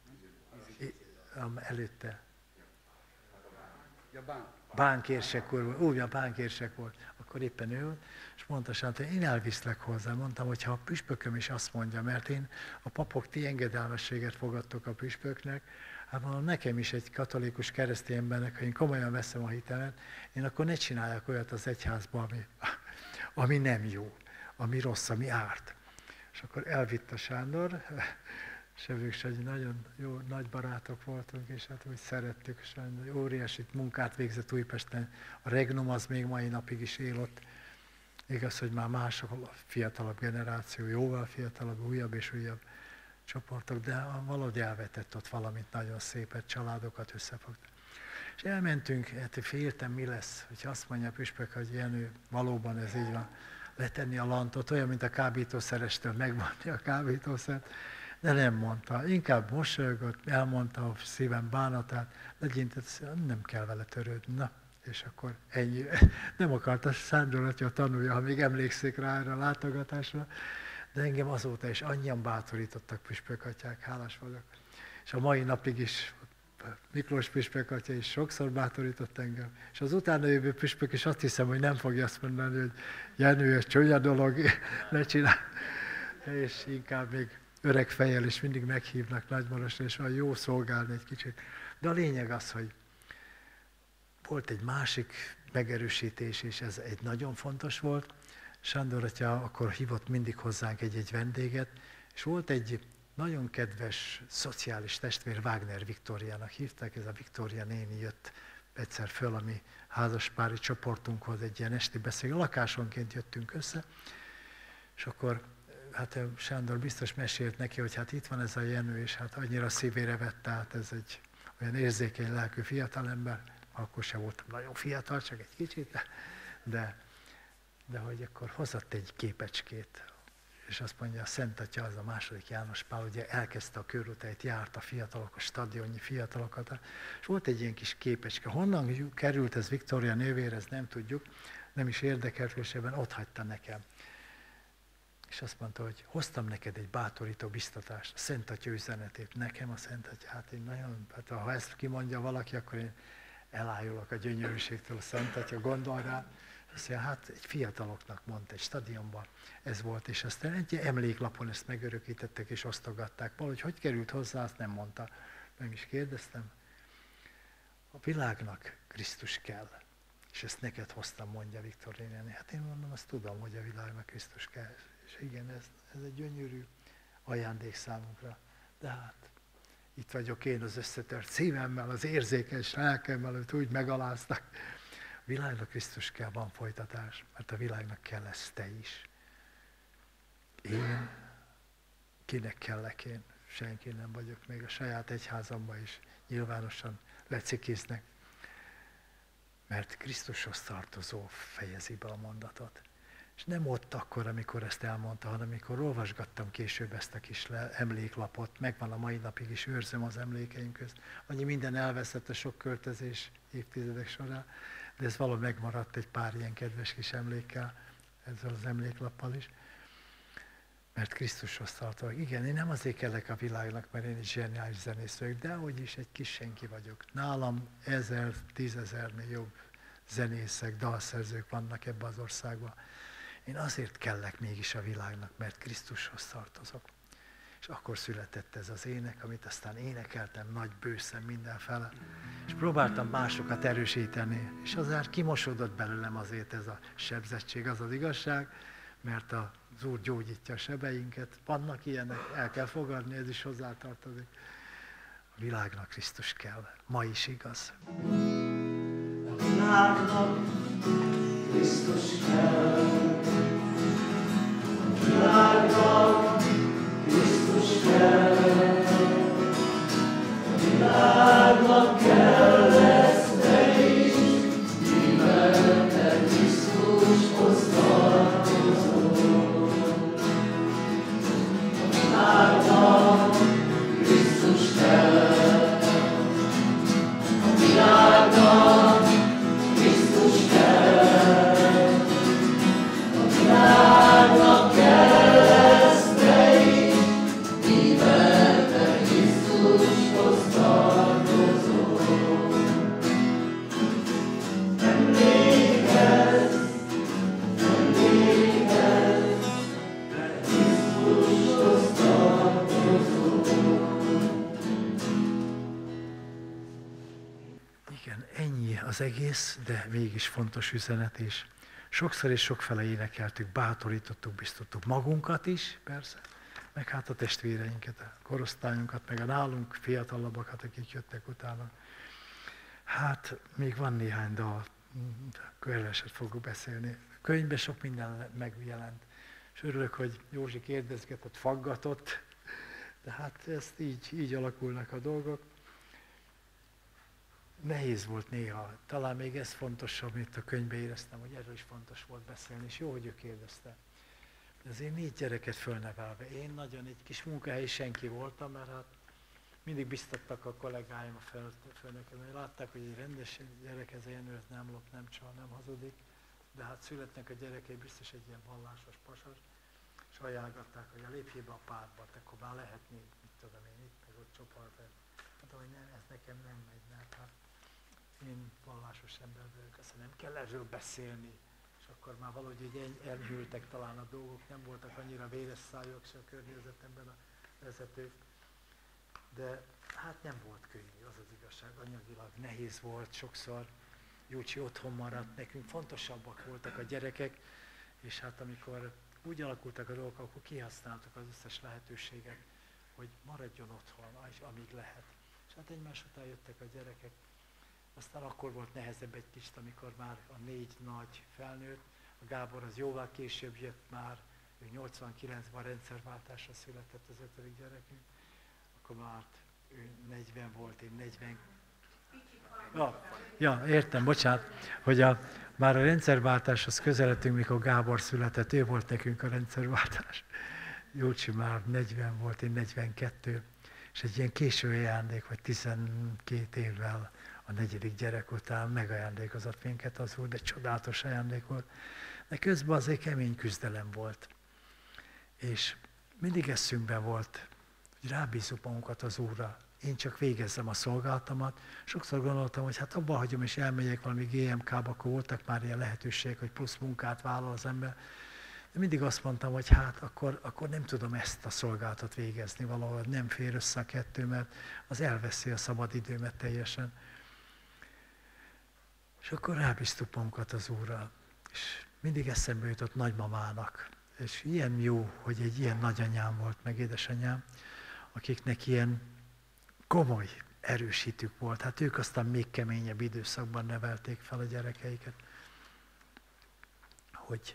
Előtte. Bánkérsek úr volt, úgy a bánkérsek volt, akkor éppen ő volt, és mondta Sándor, én elviszlek hozzá. Mondtam, hogy ha a püspököm is azt mondja, mert én a papok ti engedelmességet fogadtok a püspöknek, hát mondom, nekem is egy katolikus keresztény embernek, ha én komolyan veszem a hitemet, én akkor ne csináljak olyat az egyházban, ami nem jó, ami rossz, ami árt. És akkor elvitt a Sándor, Sebők Sanyi, nagyon jó, nagy barátok voltunk, és hát úgy szerettük, és óriási munkát végzett Újpesten. A Regnum az még mai napig is él ott. Igaz, hogy már mások a fiatalabb generáció, jóval fiatalabb, újabb és újabb csoportok, de valahogy elvetett ott valamit nagyon szépet, családokat összefogta. És elmentünk, hát féltem, mi lesz, hogyha azt mondja a püspök, hogy Jenő, valóban ez így van, letenni a lantot, olyan, mint a kábítószerestől megmondni a kábítószert, de nem mondta. Inkább mosolygott, elmondta a szívem bánatát, legyintett, nem kell vele törődni. Na, és akkor ennyi. Nem akarta Sándor atya tanulja, ha még emlékszik rá erre a látogatásra, de engem azóta is annyian bátorítottak püspök atyák, hálás vagyok. És a mai napig is Miklós püspök atya is sokszor bátorított engem. És az utána jövő püspök is azt hiszem, hogy nem fogja azt mondani, hogy Jenő, ez csúnya dolog, ne csinálj. És inkább még öreg fejjel is mindig meghívnak Nagymarosra, és van jó szolgálni egy kicsit. De a lényeg az, hogy volt egy másik megerősítés, és ez egy nagyon fontos volt. Sándor atya akkor hívott mindig hozzánk egy vendéget, és volt egy nagyon kedves szociális testvér, Wagner Viktóriának hívták, ez a Viktória néni jött egyszer föl a mi házaspári csoportunkhoz, egy ilyen esti beszélő, lakásonként jöttünk össze, és akkor hát Sándor biztos mesélt neki, hogy hát itt van ez a Jenő, és hát annyira szívére vette át, ez egy olyan érzékeny lelkű fiatalember, akkor sem voltam nagyon fiatal, csak egy kicsit, de hogy akkor hozott egy képecskét, és azt mondja, a Szent Atya, az a II. János Pál, ugye elkezdte a körútáit, járt a fiatalok, a stadionnyi fiatalokat, és volt egy ilyen kis képecske. Honnan került ez Viktória nővére, ezt nem tudjuk, nem is érdekelt, és ebben ott hagyta nekem. És azt mondta, hogy hoztam neked egy bátorító biztatást, a Szent Atya üzenetét. Nekem a Szent Atya, hát én nagyon, hát ha ezt kimondja valaki, akkor én elájulok a gyönyörűségtől, a Szent Atya gondol rá. Azt mondja, hát egy fiataloknak mondta, egy stadionban ez volt, és aztán egy emléklapon ezt megörökítettek és osztogatták. Valahogy hogy került hozzá, azt nem mondta, nem is kérdeztem. A világnak Krisztus kell. És ezt neked hoztam, mondja Viktor néni. Hát én mondom, azt tudom, hogy a világnak Krisztus kell. És igen, ez egy gyönyörű ajándék számunkra. De hát itt vagyok én az összetört szívemmel, az érzékeny lelkemmel, hogy úgy megaláztak. A világnak Krisztus kell, van folytatás, mert a világnak kell lesz te is. Én, kinek kellek én? Senki nem vagyok, még a saját egyházamban is nyilvánosan lecikiznek. Mert Krisztushoz tartozó fejezi be a mondatot. És nem ott akkor, amikor ezt elmondta, hanem amikor olvasgattam később ezt a kis emléklapot, megvan a mai napig is, őrzöm az emlékeim közt. Annyi minden elveszett a sok költözés évtizedek során, de ez valahogy megmaradt egy pár ilyen kedves kis emlékkel, ezzel az emléklappal is. Mert Krisztushoz tartozok. Igen, én nem azért kellek a világnak, mert én egy zseniális zenész vagyok, de hogy is egy kis senki vagyok. Nálam 1000, 10.000-nél jobb zenészek, dalszerzők vannak ebben az országban. Én azért kellek mégis a világnak, mert Krisztushoz tartozok. És akkor született ez az ének, amit aztán énekeltem nagy bőszem mindenfele. És próbáltam másokat erősíteni, és azért kimosódott belőlem azért ez a sebzettség, az az igazság, mert az Úr gyógyítja a sebeinket. Vannak ilyenek, el kell fogadni, ez is hozzátartozik. A világnak Krisztus kell. Ma is igaz. A világnak Krisztus kell. A világnak Krisztus kell. A világnak kell lesz te is, mivel te Krisztushoz tartozol. A világnak Krisztus kell. A világnak Krisztus kell. A világnak kell lesz te is, mivel te Krisztushoz tartozol. Emlékezz, emlékezz, te Krisztushoz tartozol. Igen, ennyi az egész, de mégis fontos üzenet is. Sokszor és sokfele énekeltük, bátorítottuk, biztottuk magunkat is, persze, meg hát a testvéreinket, a korosztályunkat, meg a nálunk fiatalabbakat, akik jöttek utána. Hát még van néhány dal, keveset fogok beszélni. A könyvben sok minden megjelent, és örülök, hogy Józsi kérdezgetett, faggatott, de hát ezt így alakulnak a dolgok. Nehéz volt néha, talán még ez fontosabb, mint a könyvbe éreztem, hogy erről is fontos volt beszélni, és jó, hogy ő kérdezte. Az én 4 gyereket fölnevelve, én nagyon egy kis munkahelyi senki voltam, mert hát mindig biztattak a kollégáim a főnököm, hogy látták, hogy egy rendes gyerek ez ilyen, nem lop, nem csal, nem hazudik, de hát születnek a gyerekei, biztos egy ilyen vallásos pasas, és ajánlgatták, hogy lépjél be a pártba, akkor már lehetni, mit tudom én, itt, meg ott csoport. Mondtam, hogy nem, ez nekem nem megy, mert hát én vallásos ember vagyok, aztán nem kell erről beszélni, és akkor már valahogy így elhűltek talán a dolgok, nem voltak annyira véres szájúak se a környezetemben a vezetők, de hát nem volt könnyű, az az igazság, anyagilag nehéz volt sokszor, Júcsi otthon maradt, nekünk fontosabbak voltak a gyerekek, és hát amikor úgy alakultak a dolgok, akkor kihasználtuk az összes lehetőséget, hogy maradjon otthon, amíg lehet. És hát egymás után jöttek a gyerekek. Aztán akkor volt nehezebb egy kicsit, amikor már a 4 nagy felnőtt, a Gábor az jóval később jött már, ő 89-ban rendszerváltásra született az 5. gyerekünk, akkor már ő 40 volt, én 40. Ja, értem, bocsánat, hogy már a rendszerváltáshoz közeledtünk, mikor Gábor született, ő volt nekünk a rendszerváltás. Jócsi már 40 volt, én 42, és egy ilyen késő ajándék, vagy 12 évvel a 4. gyerek után megajándékozott minket az Úr, de csodálatos ajándék volt. De közben azért kemény küzdelem volt. És mindig eszünkben volt, hogy rábízzuk magunkat az Úrra. Én csak végezzem a szolgálatomat. Sokszor gondoltam, hogy hát abba hagyom és elmegyek valami GMK-ba, akkor voltak már ilyen lehetőségek, hogy plusz munkát vállal az ember. De mindig azt mondtam, hogy hát akkor nem tudom ezt a szolgálatot végezni valahol, nem fér össze a kettő, mert az elveszi a szabad időmet teljesen. És akkor rábíztuk magunkat az Úrral. És mindig eszembe jutott nagymamának. És ilyen jó, hogy egy ilyen nagyanyám volt, meg édesanyám, akiknek ilyen komoly erősítők volt. Hát ők aztán még keményebb időszakban nevelték fel a gyerekeiket. Hogy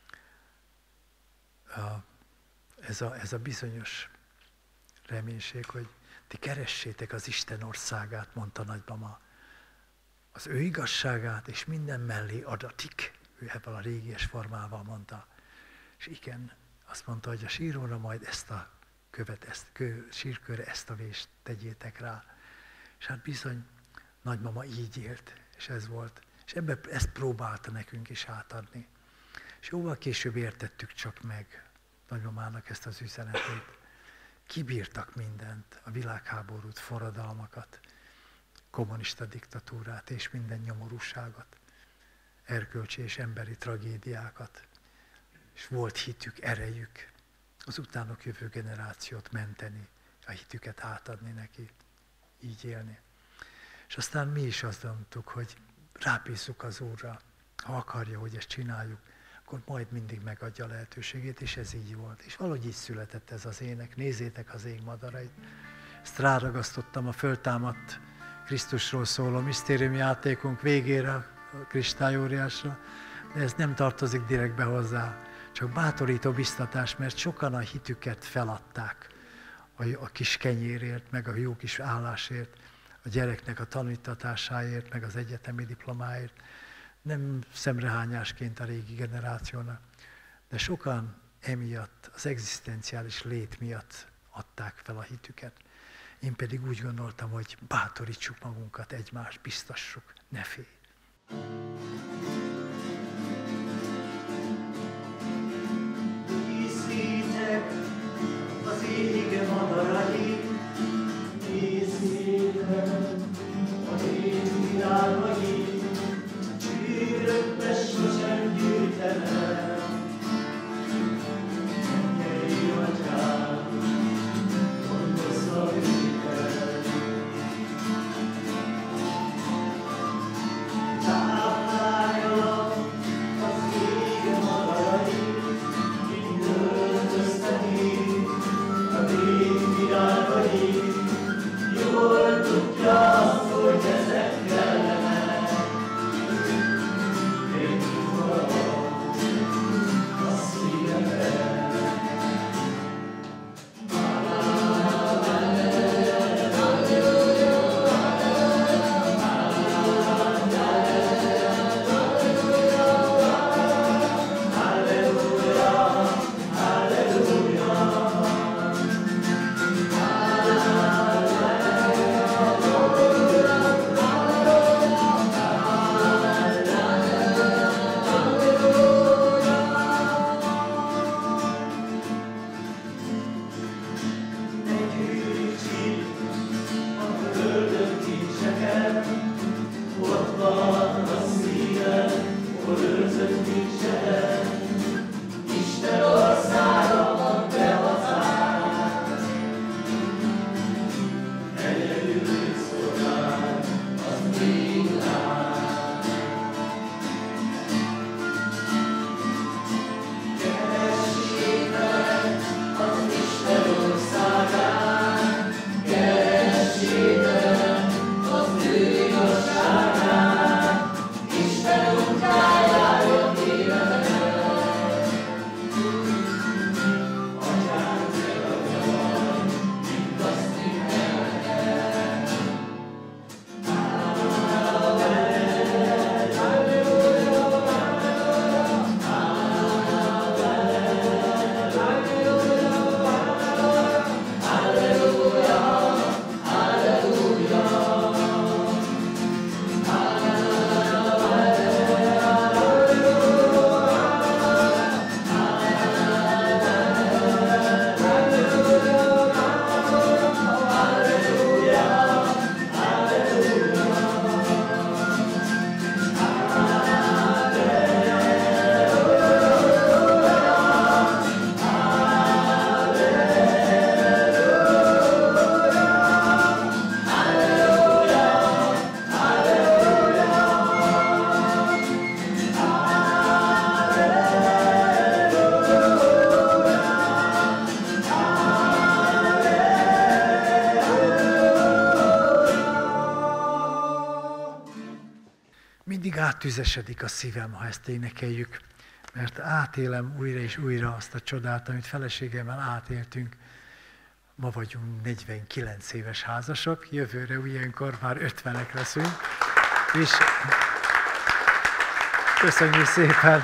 ez a bizonyos reménység, hogy ti keressétek az Isten országát, mondta nagymama. Az ő igazságát, és minden mellé adatik. Ő ebben a régies formával mondta. És igen, azt mondta, hogy a síróra majd ezt a követ, sírkörre ezt a vést tegyétek rá. És hát bizony, nagymama így élt, és ez volt. És ezt próbálta nekünk is átadni. És jóval később értettük csak meg nagymamának ezt az üzenetét. Kibírtak mindent, a világháborút, forradalmakat, kommunista diktatúrát és minden nyomorúságot, erkölcsi és emberi tragédiákat. És volt hitük, erejük az utánok jövő generációt menteni, a hitüket átadni neki, így élni. És aztán mi is azt mondtuk, hogy rábízzuk az Úrra, ha akarja, hogy ezt csináljuk, akkor majd mindig megadja a lehetőségét, és ez így volt. És valahogy így született ez az ének, nézzétek az ég madarait. Ezt ráragasztottam a föltámadt Krisztusról szóló misztérium játékunk végére, a kristályóriásra, de ez nem tartozik direktbe hozzá, csak bátorító biztatás, mert sokan a hitüket feladták a kis kenyérért, meg a jó kis állásért, a gyereknek a tanítatásáért, meg az egyetemi diplomáért. Nem szemrehányásként a régi generációnak, de sokan emiatt, az egzisztenciális lét miatt adták fel a hitüket. Én pedig úgy gondoltam, hogy bátorítsuk magunkat, egymást biztassuk, ne félj. Nézzétek az ég madarai, nézzétek az ég virágai, csűrökbe sosem gyűjtenek. Mennyei Atyám, gondozza őket. Táplálja az ég madarai, mint öltözteti a rég virágai. mindig áttüzesedik a szívem, ha ezt énekeljük, mert átélem újra és újra azt a csodát, amit feleségemmel átéltünk. Ma vagyunk 49 éves házasok, jövőre ilyenkor már 50-ek leszünk, és köszönjük szépen!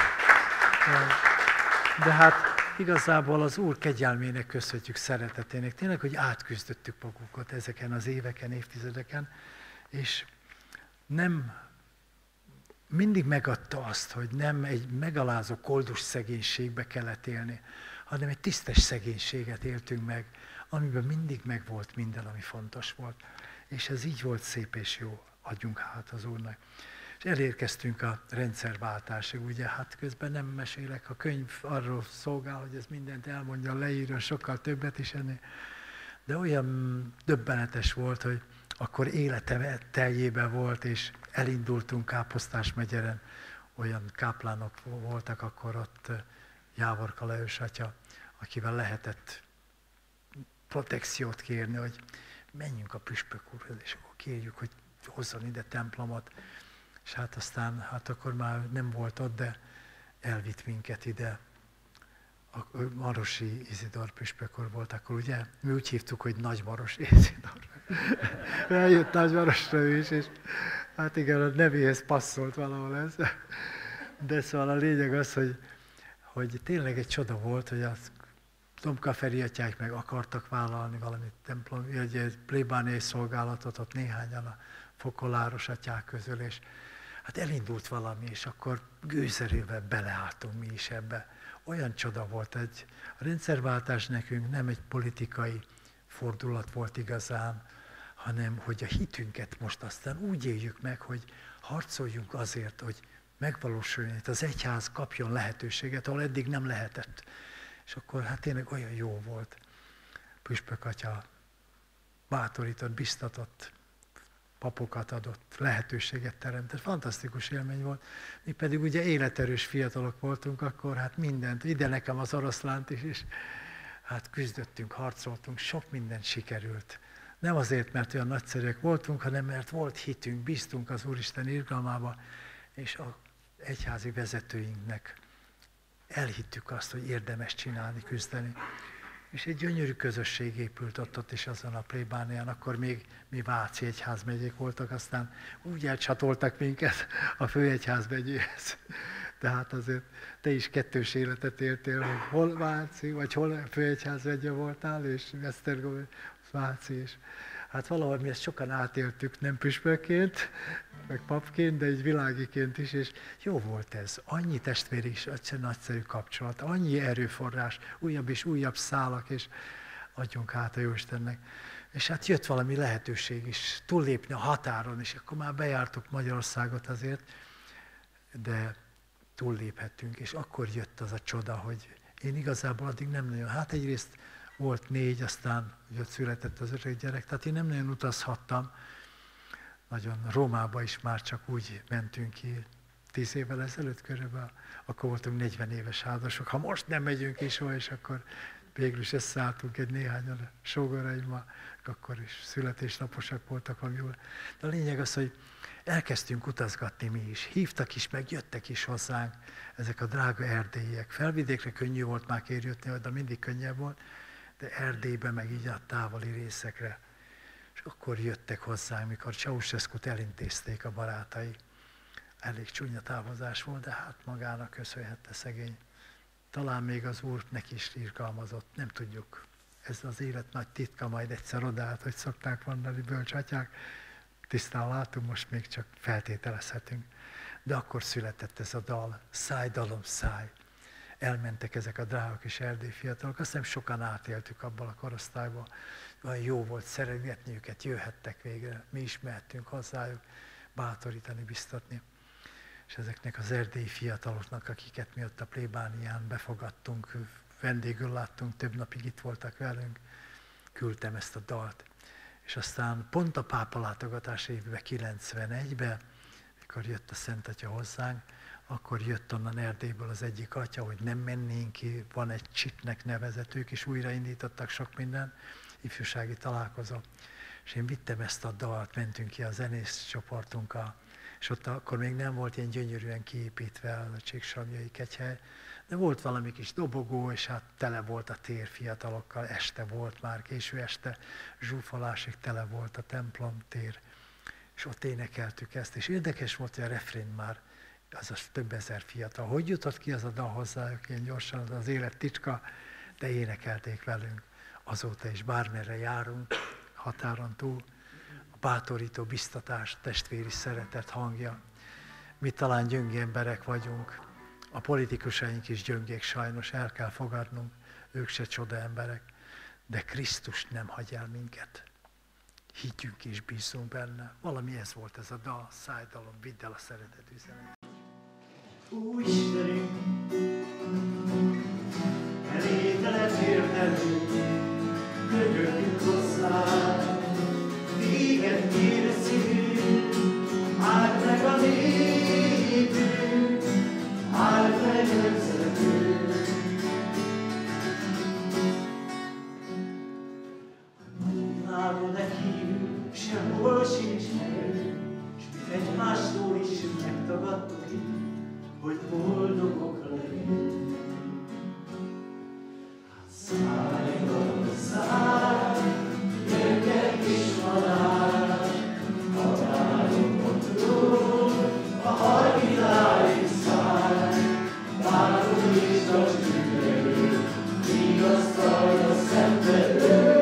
De hát igazából az Úr kegyelmének köszönjük, szeretetének, tényleg, hogy átküzdöttük magunkat ezeken az éveken, évtizedeken, és nem mindig megadta azt, hogy nem egy megalázó, koldus szegénységbe kellett élni, hanem egy tisztes szegénységet éltünk meg, amiben mindig megvolt minden, ami fontos volt. És ez így volt szép és jó, adjunk hát az Úrnak. És elérkeztünk a rendszerváltásig, ugye, hát közben nem mesélek, a könyv arról szolgál, hogy ez mindent elmondja, leírja, sokkal többet is ennél. De olyan döbbenetes volt, hogy akkor életem teljében volt, és elindultunk Káposztás megyeren, olyan káplánok voltak akkor ott, Jávorka Lajos atya, akivel lehetett protekciót kérni, hogy menjünk a püspök úrhoz, és akkor kérjük, hogy hozzon ide templomot. És hát aztán, hát akkor már nem volt ott, de elvitt minket ide. A Marosi Izidor püspök úr volt akkor, ugye? Mi úgy hívtuk, hogy Nagymarosi Izidor. Eljött Nagymarosra ő is, és hát igen, a nevéhez passzolt valahol ez. De szóval a lényeg az, hogy tényleg egy csoda volt, hogy a Tomka Feri atyák meg akartak vállalni valami templom, egy plébániai szolgálatot, ott néhányan a fokoláros atyák közül, és hát elindult valami, és akkor gőzerővel beleálltunk mi is ebbe. Olyan csoda volt, a rendszerváltás nekünk nem egy politikai fordulat volt igazán, hanem hogy a hitünket most aztán úgy éljük meg, hogy harcoljunk azért, hogy megvalósuljon, hogy az egyház kapjon lehetőséget, ahol eddig nem lehetett. És akkor hát tényleg olyan jó volt. Püspök atya bátorított, biztatott, papokat adott, lehetőséget teremtett. Fantasztikus élmény volt. Mi pedig ugye életerős fiatalok voltunk akkor, hát mindent, ide nekem az oroszlánt is, és hát küzdöttünk, harcoltunk, sok mindent sikerült. Nem azért, mert olyan nagyszerűek voltunk, hanem mert volt hitünk, bíztunk az Úristen irgalmába, és az egyházi vezetőinknek elhittük azt, hogy érdemes csinálni, küzdeni. És egy gyönyörű közösség épült ott is azon a plébánián, akkor még mi váci egyházmegyék voltak, aztán úgy elcsatoltak minket a főegyházmegyéhez. Tehát azért te is kettős életet éltél, hogy hol váci, vagy hol főegyházmegye voltál, és Esztergom váci is. Hát valahol mi ezt sokan átéltük, nem püspökként, meg papként, de egy világiként is, és jó volt ez. Annyi testvér is, nagyszerű kapcsolat, annyi erőforrás, újabb és újabb szálak, és adjunk hát a Jóistennek. És hát jött valami lehetőség is, túllépni a határon, és akkor már bejártuk Magyarországot azért, de túlléphettünk, és akkor jött az a csoda, hogy én igazából addig nem nagyon, hát egyrészt volt 4, aztán ott született az 5. gyerek, tehát én nem nagyon utazhattam. Nagyon Rómába is már csak úgy mentünk ki 10 évvel ezelőtt körülbelül, akkor voltunk 40 éves házasok. Ha most nem megyünk is és akkor végül is összeálltunk egy néhányan a sógoraimmal, akkor is születésnaposak voltak valami jól. De a lényeg az, hogy elkezdtünk utazgatni mi is. Hívtak is, meg jöttek is hozzánk ezek a drága erdélyiek. Felvidékre könnyű volt már kérjutni, de mindig könnyebb volt, de Erdélybe, meg így a távoli részekre. És akkor jöttek hozzánk, mikor Ceausescut elintézték a barátai. Elég csúnya távozás volt, de hát magának köszönhette szegény. Talán még az Úr neki is irgalmazott, nem tudjuk. Ez az élet nagy titka, majd egyszer odaállt, hogy szokták mondani bölcsatyák. Tisztán látunk, most még csak feltételezhetünk. De akkor született ez a dal, Száj dalom száj. Elmentek ezek a drága kis erdélyi fiatalok, azt hiszem sokan átéltük abban a korosztályban. Olyan jó volt szeretgetni őket, jöhettek végre, mi is mehettünk hozzájuk, bátorítani, biztatni. És ezeknek az erdélyi fiataloknak, akiket mi ott a plébánián befogadtunk, vendégül láttunk, több napig itt voltak velünk, küldtem ezt a dalt. És aztán pont a pápa látogatás évben, 91-ben, mikor jött a Szent Atya hozzánk, akkor jött onnan Erdélyből az egyik atya, hogy nem mennénk ki, van egy csitnek nevezett, ők is újraindítottak sok minden, ifjúsági találkozó. És én vittem ezt a dalt, mentünk ki a zenész csoportunkkal, és ott akkor még nem volt ilyen gyönyörűen kiépítve a Csíksomlyai kegyhely, de volt valami kis dobogó, és hát tele volt a tér fiatalokkal, este volt már, késő este, zsúfolásig tele volt a templom tér, és ott énekeltük ezt, és érdekes volt, hogy a refrén már, azaz több ezer fiatal. Hogy jutott ki az a dal hozzájuk ilyen gyorsan, az élet titka, de énekelték velünk. Azóta is bármerre járunk, határon túl, a bátorító biztatás, testvéri szeretet hangja. Mi talán gyönge emberek vagyunk, a politikusaink is gyöngék sajnos, el kell fogadnunk, ők se csoda emberek, de Krisztus nem hagy el minket. Higgyünk és bízzunk benne. Valami ez volt ez a dal, szájdalom, vidd el a szeretet üzenet. Ó Istenünk, elételet érdelünk, könyörgünk hozzád, téged kér szívünk, áld meg a népünk, áld meg nemzetünk. Világon ne hívünk, sehol sincs helyünk, s mi egymástól is megtagadtuk itt, hogy boldogok legyünk. Szálljon, szállj, jöjjek is halál, határonkról, a hajviláig szállj, bátorítsd a tükröt, vigasztalj a szenvedőt.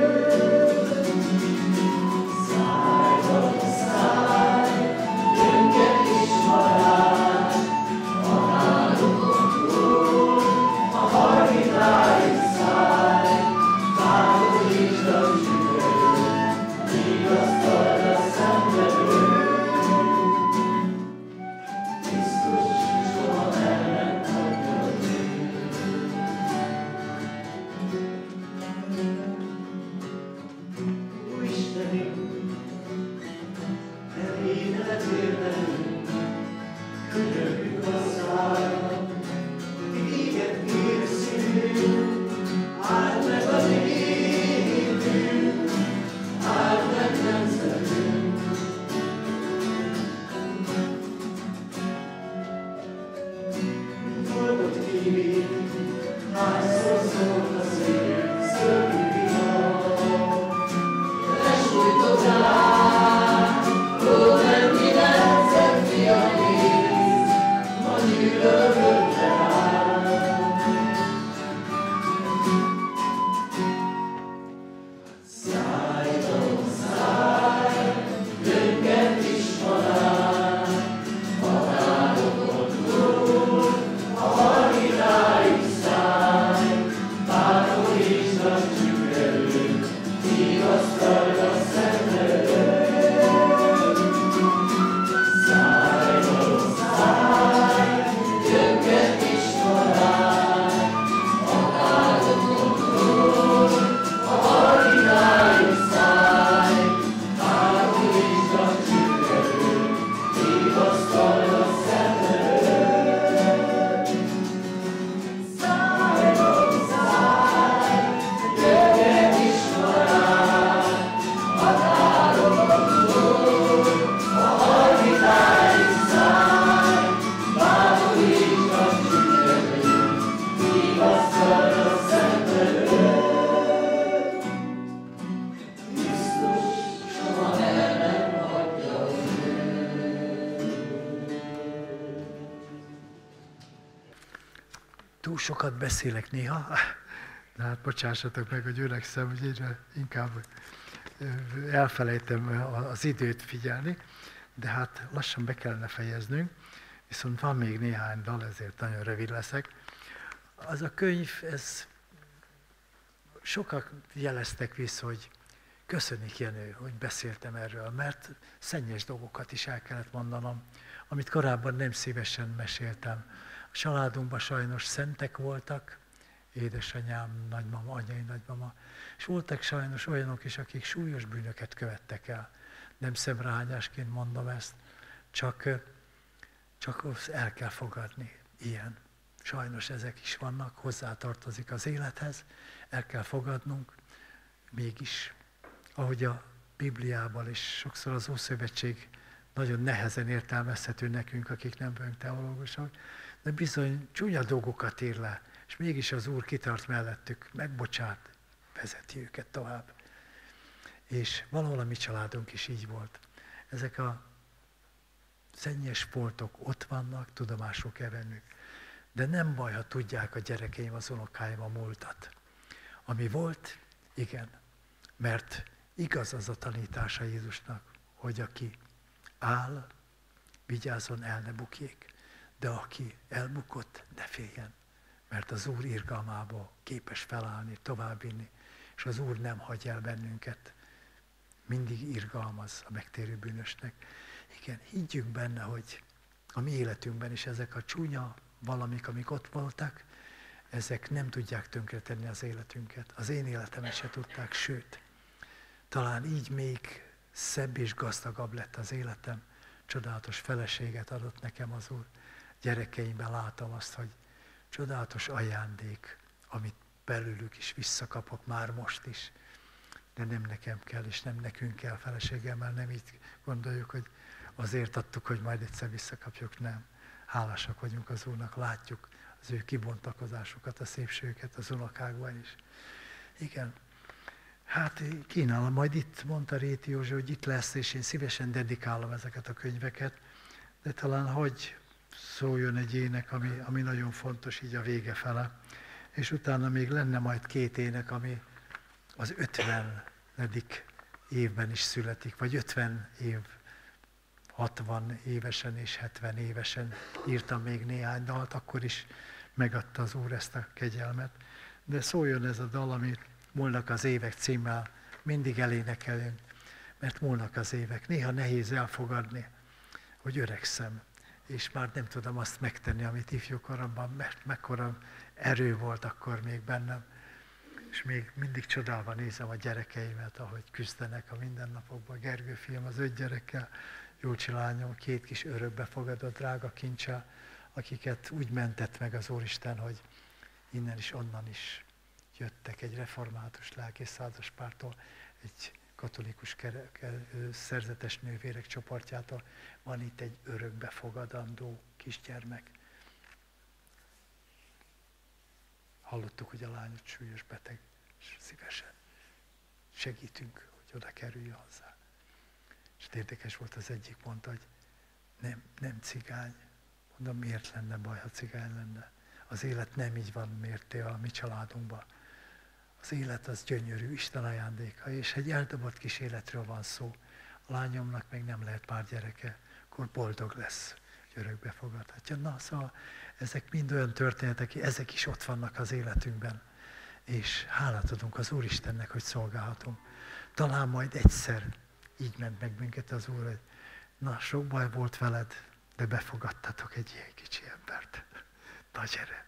Szálljon, szállj, jöjjek is halál, határonkról, a hajviláig szállj, bátorítsd a tükröt, vigasztalj a szenvedőt. Krisztus soha nem hagyja Ó Istenünk, elénelet érdelünk, könyörgünk hozzád, téged kér szívünk, áld meg a népünk, áld meg nemzetünk. Dolgot kívünk, hányszor szólt a szívünk, szörnyű vihar. Lesújtott ránk, ó, nem mi nemzet fia néz, ma nyűlölgött ránk. Szálljon, szállj, gyöngyet is halál, határokon túl, a halviláig szállj, bátorítsd a tükröt, vigasztalj a szenvedőt. Szálljon, szállj, gyöngyet is halál, határokon túl, a halviláig szállj, bátorítsd a tükröt, vigasztalj a szenvedőt. Szálljon, szállj, gyöngyet is halál, határokon túl, a halviláig szállj, bátorítsd a tükröt, vigasztalj a szenvedőt. Krisztus soha nem hagyja Túl sokat beszélek néha, de hát bocsássatok meg, hogy öregszem, hogy egyre inkább elfelejtem az időt figyelni, de hát lassan be kellene fejeznünk, viszont van még néhány dal, ezért nagyon rövid leszek. Az a könyv, ez sokak jeleztek vissza, hogy köszönik Jenő, hogy beszéltem erről, mert szennyes dolgokat is el kellett mondanom, amit korábban nem szívesen meséltem. A családunkban sajnos szentek voltak, édesanyám, nagymama, anyai nagymama, és voltak sajnos olyanok is, akik súlyos bűnöket követtek el. Nem szemrehányásként mondom ezt, csak el kell fogadni ilyen. Sajnos ezek is vannak, hozzátartozik az élethez, el kell fogadnunk, mégis, ahogy a Bibliában is sokszor az Ószövetség nagyon nehezen értelmezhető nekünk, akik nem vagyunk teológusok, de bizony csúnya dolgokat ír le, és mégis az Úr kitart mellettük, megbocsát, vezeti őket tovább. És valahol a mi családunk is így volt. Ezek a szennyes foltok ott vannak, tudomásul kell vennünk. De nem baj, ha tudják a gyerekeim, az unokáim a múltat. Ami volt, igen, mert igaz az a tanítása Jézusnak, hogy aki áll, vigyázzon, el ne bukjék, de aki elbukott, ne féljen, mert az Úr irgalmából képes felállni, továbbvinni, és az Úr nem hagy el bennünket. Mindig irgalmaz a megtérő bűnösnek. Igen, higgyünk benne, hogy a mi életünkben is ezek a csúnya valamik, amik ott voltak, ezek nem tudják tönkretenni az életünket. Az én életemet se tudták, sőt, talán így még szebb és gazdagabb lett az életem. Csodálatos feleséget adott nekem az Úr. Gyerekeimben látom azt, hogy csodálatos ajándék, amit belőlük is visszakapok már most is. De nem nekem kell, és nem nekünk kell feleségemmel, nem így gondoljuk, hogy azért adtuk, hogy majd egyszer visszakapjuk, nem. Hálásak vagyunk az Úrnak, látjuk az ő kibontakozásukat, a szépségüket az unokákban is. Igen, hát kínálom, majd itt mondta Réti József, hogy itt lesz, és én szívesen dedikálom ezeket a könyveket, de talán hogy szóljon egy ének, ami nagyon fontos így a vége fele, és utána még lenne majd 2 ének, ami az 50. évben is születik, vagy 50 év, 60 évesen és 70 évesen írtam még néhány dalt, akkor is megadta az Úr ezt a kegyelmet. De szóljon ez a dal, amit Múlnak az évek címmel mindig elénekelünk, mert múlnak az évek. Néha nehéz elfogadni, hogy öregszem, és már nem tudom azt megtenni, amit ifjúkoromban, mert mekkora erő volt akkor még bennem. És még mindig csodálva nézem a gyerekeimet, ahogy küzdenek a mindennapokban. Gergő fiam az 5 gyerekkel, Júlcsi lányom 2 kis örökbefogadott drága kincsel, akiket úgy mentett meg az Úristen, hogy innen is, onnan is jöttek egy református lelkész házaspártól, egy katolikus szerzetes nővérek csoportjától. Van itt egy örökbefogadandó kisgyermek. Hallottuk, hogy a lányod súlyos beteg, és szívesen segítünk, hogy oda kerüljön hozzá. És érdekes volt, az egyik mondta, hogy nem cigány. Mondom, miért lenne baj, ha cigány lenne? Az élet nem így van mérté a mi családunkban. Az élet az gyönyörű, Isten ajándéka, és egy eldobott kis életről van szó. A lányomnak még nem lehet pár gyereke, akkor boldog lesz, hogy örökbe fogadhatja. Na, szóval ezek mind olyan történetek, ezek is ott vannak az életünkben. És hálát adunk az Úristennek, hogy szolgálhatunk. Talán majd egyszer így ment meg minket az Úr, hogy na, sok baj volt veled, de befogadtatok egy ilyen kicsi embert. Na, gyere!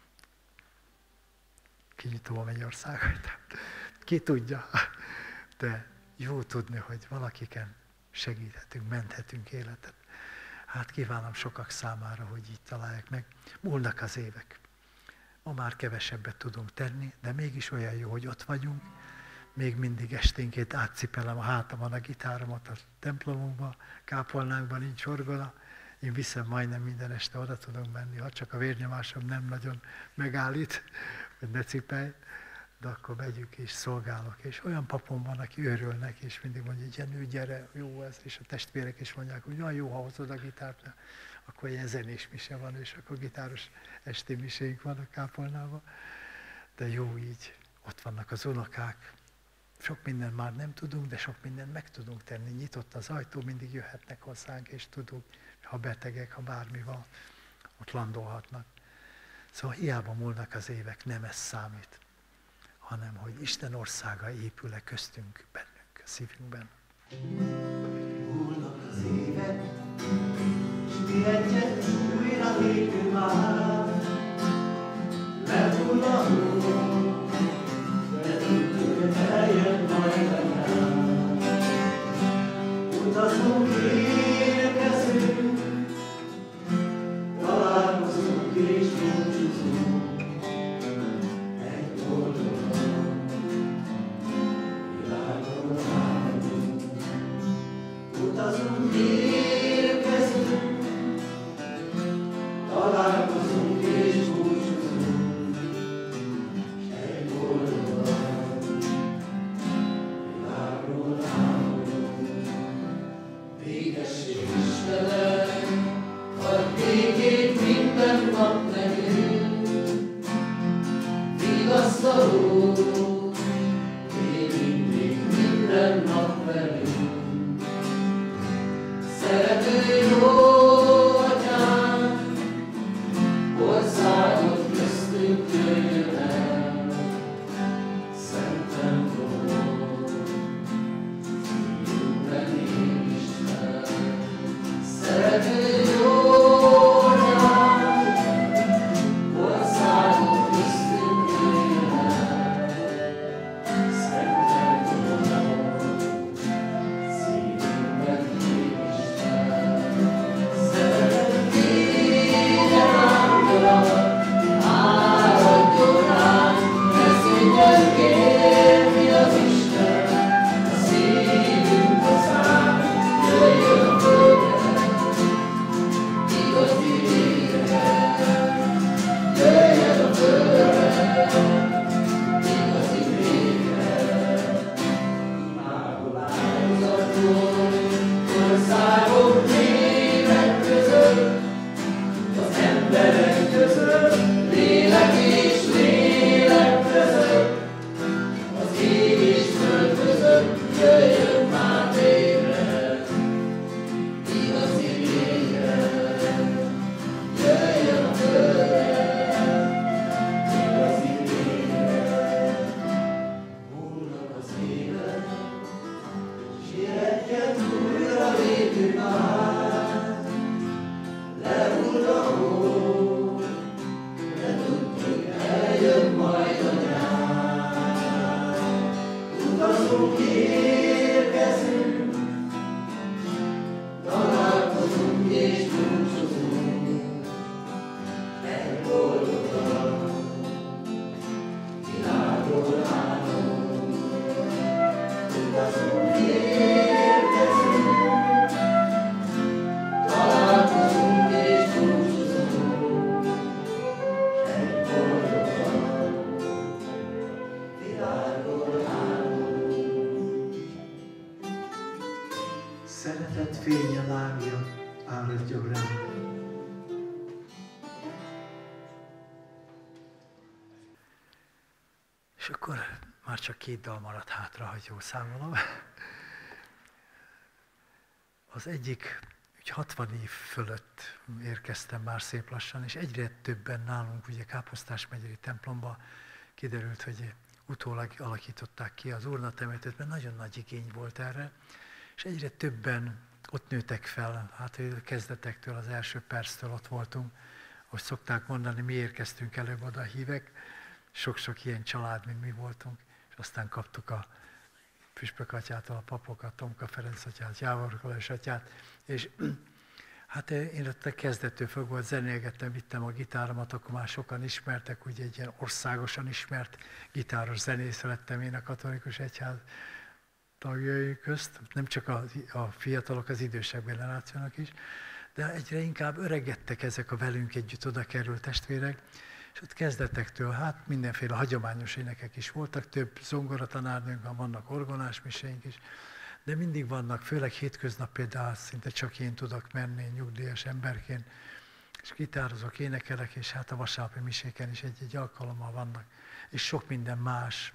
Kinyitom a mennyországot. Ki tudja, de jó tudni, hogy valakiken segíthetünk, menthetünk életet. Hát kívánom sokak számára, hogy így találják meg. Múlnak az évek. Ma már kevesebbet tudunk tenni, de mégis olyan jó, hogy ott vagyunk. Még mindig esténként átcipelem a hátamon a gitáromat a templomunkba, kápolnánkban nincs orgona. Én viszem majdnem minden este, oda tudok menni, ha csak a vérnyomásom nem nagyon megállít, hogy ne cipelj, de akkor megyünk és szolgálok. És olyan papom van, aki örülnek, és mindig mondja, hogy Jenő, gyere, jó ez, és a testvérek is mondják, hogy olyan jó, ha hozod a gitárt, akkor ilyen zenés mise van, és akkor gitáros esti miséink van a kápolnában. De jó így, ott vannak az unokák. Sok mindent már nem tudunk, de sok mindent meg tudunk tenni. Nyitott az ajtó, mindig jöhetnek hozzánk, és tudunk, ha betegek, ha bármi van, ott landolhatnak. Szóval hiába múlnak az évek, nem ez számít, hanem hogy Isten országa épül-e köztünk, bennünk, a szívünkben. Múlnak az évek, s mi egyet újra lépünk már. Lehull a hó, de tudjuk, hogy eljön majd a nyár. Utazunk, érkezünk, találkozunk és búcsúzunk. Egy boldogan, világon állunk. Utazunk, találkozunk és búcsúzunk, s egy boldogan világról ámulunk. Békesség Istenek, adj békét minden nap nekünk, vigasztaló, légy mindig minden nap velünk. Szerető jó Atyánk, országot köztünk jöjjön el, szent templomon, szívünkben építsd fel. Szerető jó Atyánk, országot köztünk jöjjön el, szent templomon, szívünkben építsd fel. Szeretet kérjen ándolat, áradjon ránk, eszünkben kérni az Isten, a szívünk a szám, jöjjön a földre, igazi végre, jöjjön a földre, igazi végre. Imádom áldozatot, országok, népek között, az emberek között, lélek és lélek között, az ég és föld között, jöjjön már végre, igazi végre, jöjjön a földre, igazi végre. Múlnak az évek, s életket újra lépünk át, lehull a hó, de tudjuk, eljön majd a nyár. Utazunk, érkezünk, találkozunk és búcsúzunk, egy boldogan világról állunk. Utazunk, érkezünk, találkozunk és búcsúzunk, egy boldogan világról állunk. Szeretet fénye lángja áradjon ránk. És akkor már csak 2 dal maradt hátra, ha jól számolom. Az egyik, úgy 60 év fölött érkeztem már szép lassan, és egyre többen nálunk, ugye Káposztás megyei templomba kiderült, hogy utólag alakították ki az urnatemetőt, mert nagyon nagy igény volt erre, és egyre többen ott nőtek fel, hát kezdetektől, az első perctől ott voltunk, ahogy szokták mondani, mi érkeztünk előbb oda a hívek, sok-sok ilyen család, mint mi voltunk, és aztán kaptuk a Püspök atyától, a papokat, Tomka Ferenc atyát, Jávor Kolozs atyát, és hát én ott kezdettől fogva zenélgettem, vittem a gitáromat, akkor már sokan ismertek, ugye egy ilyen országosan ismert gitáros zenész lettem én a katolikus egyház tagjai közt, nem csak a fiatalok, az idősebb generációnak is, de egyre inkább öregedtek ezek a velünk együtt oda került testvérek, és ott kezdetektől, hát mindenféle hagyományos énekek is voltak, több zongoratanárnőnk van, vannak orgonás miséink is, de mindig vannak, főleg hétköznap például szinte csak én tudok menni nyugdíjas emberként, és gitározok, énekelek, és hát a vasárnapi miséken is egy-egy alkalommal vannak, és sok minden más,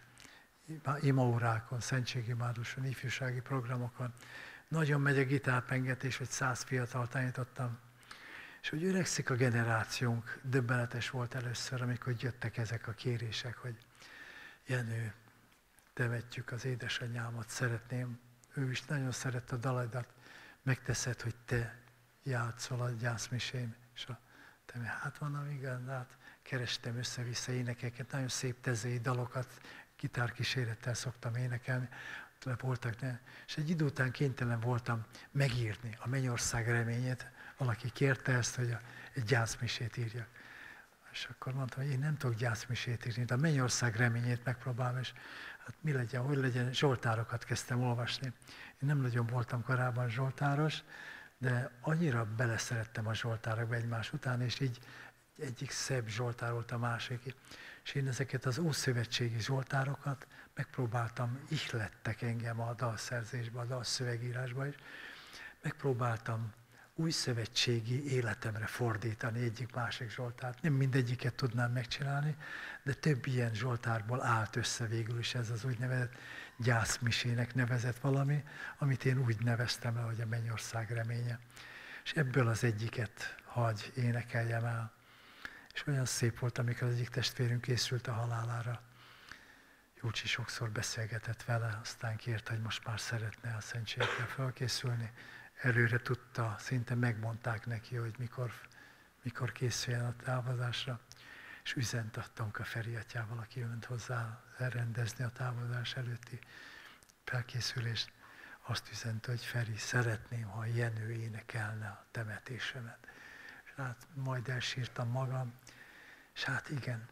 imaórákon, szentségimáduson, ifjúsági programokon. Nagyon megy a gitárpengetés, hogy 100 fiatalt tanítottam. És hogy öregszik a generációnk, döbbenetes volt először, amikor jöttek ezek a kérések, hogy Jenő, temetjük az édesanyámat, szeretném, ő is nagyon szerette a dalaidat, megteszed, hogy te játszol a gyászmisén, és hát mondom, igen, hát kerestem össze-vissza énekeket, nagyon szép tezei dalokat, gitárkísérettel szoktam énekelni, voltak, és egy idő után kénytelen voltam megírni a Mennyország reményét, valaki kérte ezt, hogy egy gyászmisét írjak. És akkor mondtam, hogy én nem tudok gyászmisét írni, de a Mennyország reményét megpróbálom, és hát mi legyen, hogy legyen, zsoltárokat kezdtem olvasni. Én nem nagyon voltam korábban zsoltáros, de annyira beleszerettem a zsoltárokba egymás után, és így egyik szebb zsoltár volt a másik. És én ezeket az ószövetségi zsoltárokat megpróbáltam, ihlettek engem a dalszerzésbe, a dalszövegírásba is, megpróbáltam új szövetségi életemre fordítani egyik-másik zsoltárt. Nem mindegyiket tudnám megcsinálni, de több ilyen zsoltárból állt össze végül is ez az úgynevezett gyászmisének nevezett valami, amit én úgy neveztem le, hogy a mennyország reménye. És ebből az egyiket hagy énekeljem el. És olyan szép volt, amikor az egyik testvérünk készült a halálára. Júlcsi sokszor beszélgetett vele, aztán kért, hogy most már szeretne a szentségekkel felkészülni. Előre tudta, szinte megmondták neki, hogy mikor készüljen a távozásra. És üzent a Tonka Feri atyával, aki jönt hozzá elrendezni a távozás előtti felkészülést. Azt üzent, hogy Feri, szeretném, ha Jenő énekelne a temetésemet. És hát majd elsírtam magam, és hát igen,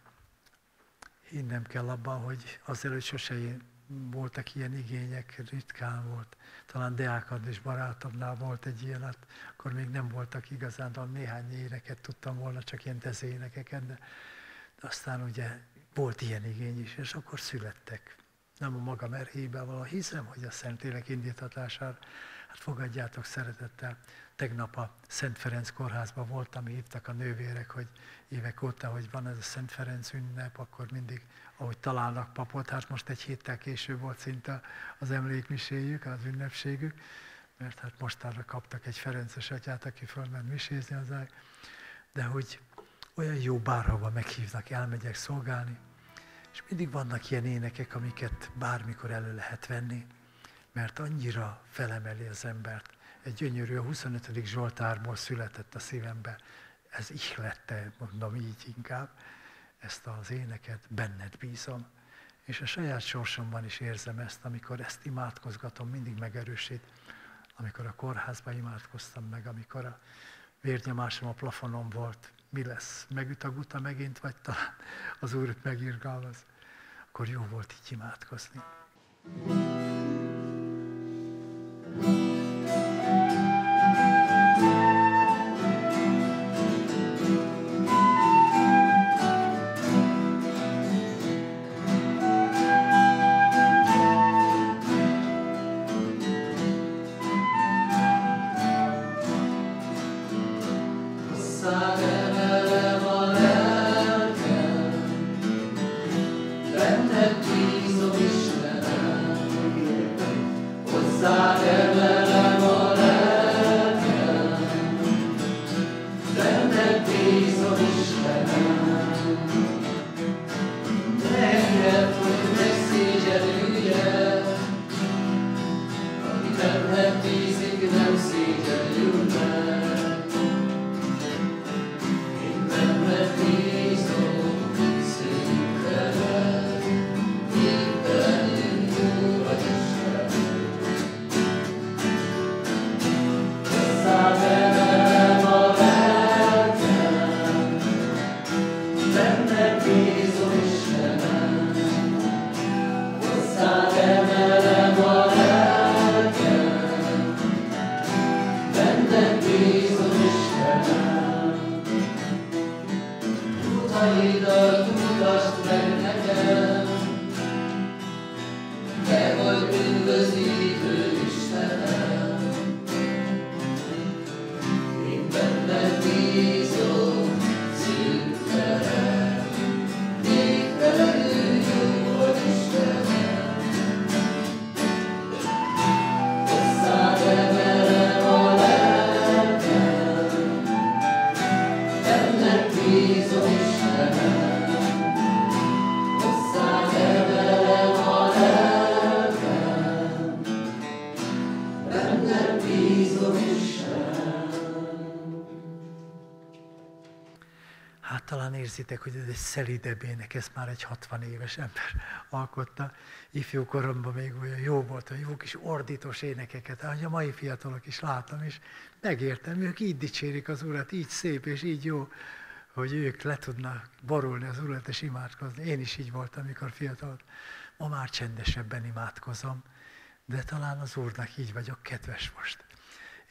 hinnem kell abban, hogy azelőtt sose voltak ilyen igények, ritkán volt. Talán Deák Andris barátomnál volt egy ilyen, hát akkor még nem voltak igazán, de néhány éneket tudtam volna, csak ilyen tezénekeket, de aztán ugye volt ilyen igény is, és akkor születtek. Nem a magam erejében valahol, hiszem, hogy a Szentlélek indítatására, hát fogadjátok szeretettel. Tegnap a Szent Ferenc kórházban voltam, hívtak a nővérek, hogy évek óta, hogy van ez a Szent Ferenc ünnep, akkor mindig, ahogy találnak papot, hát most egy héttel később volt szinte az emlékmiséjük, az ünnepségük, mert hát mostanra kaptak egy ferences atyát, aki fölment misézni hozzá, de hogy olyan jó, bárhova meghívnak, elmegyek szolgálni, és mindig vannak ilyen énekek, amiket bármikor elő lehet venni, mert annyira felemeli az embert. Egy gyönyörű, a 25. Zsoltárból született a szívembe. Ez ihlette, mondom így inkább, ezt az éneket, benned bízom. És a saját sorsomban is érzem ezt, amikor ezt imádkozgatom, mindig megerősít. Amikor a kórházban imádkoztam meg, amikor a vérnyomásom a plafonon volt, mi lesz? Megüt a guta megint, vagy talán az Úr megirgalmaz? Akkor jó volt így imádkozni. Hát talán érzitek, hogy ez egy szelidebb ének, ezt már egy 60 éves ember alkotta. Ifjú koromban még olyan jó volt, hogy jó kis ordítós énekeket, ahogy a mai fiatalok is látom, és megértem, ők így dicsérik az Urat, így szép és így jó, hogy ők le tudnak borulni az Urat és imádkozni. Én is így voltam, amikor fiatal volt. Ma már csendesebben imádkozom, de talán az Úrnak így vagyok kedves most.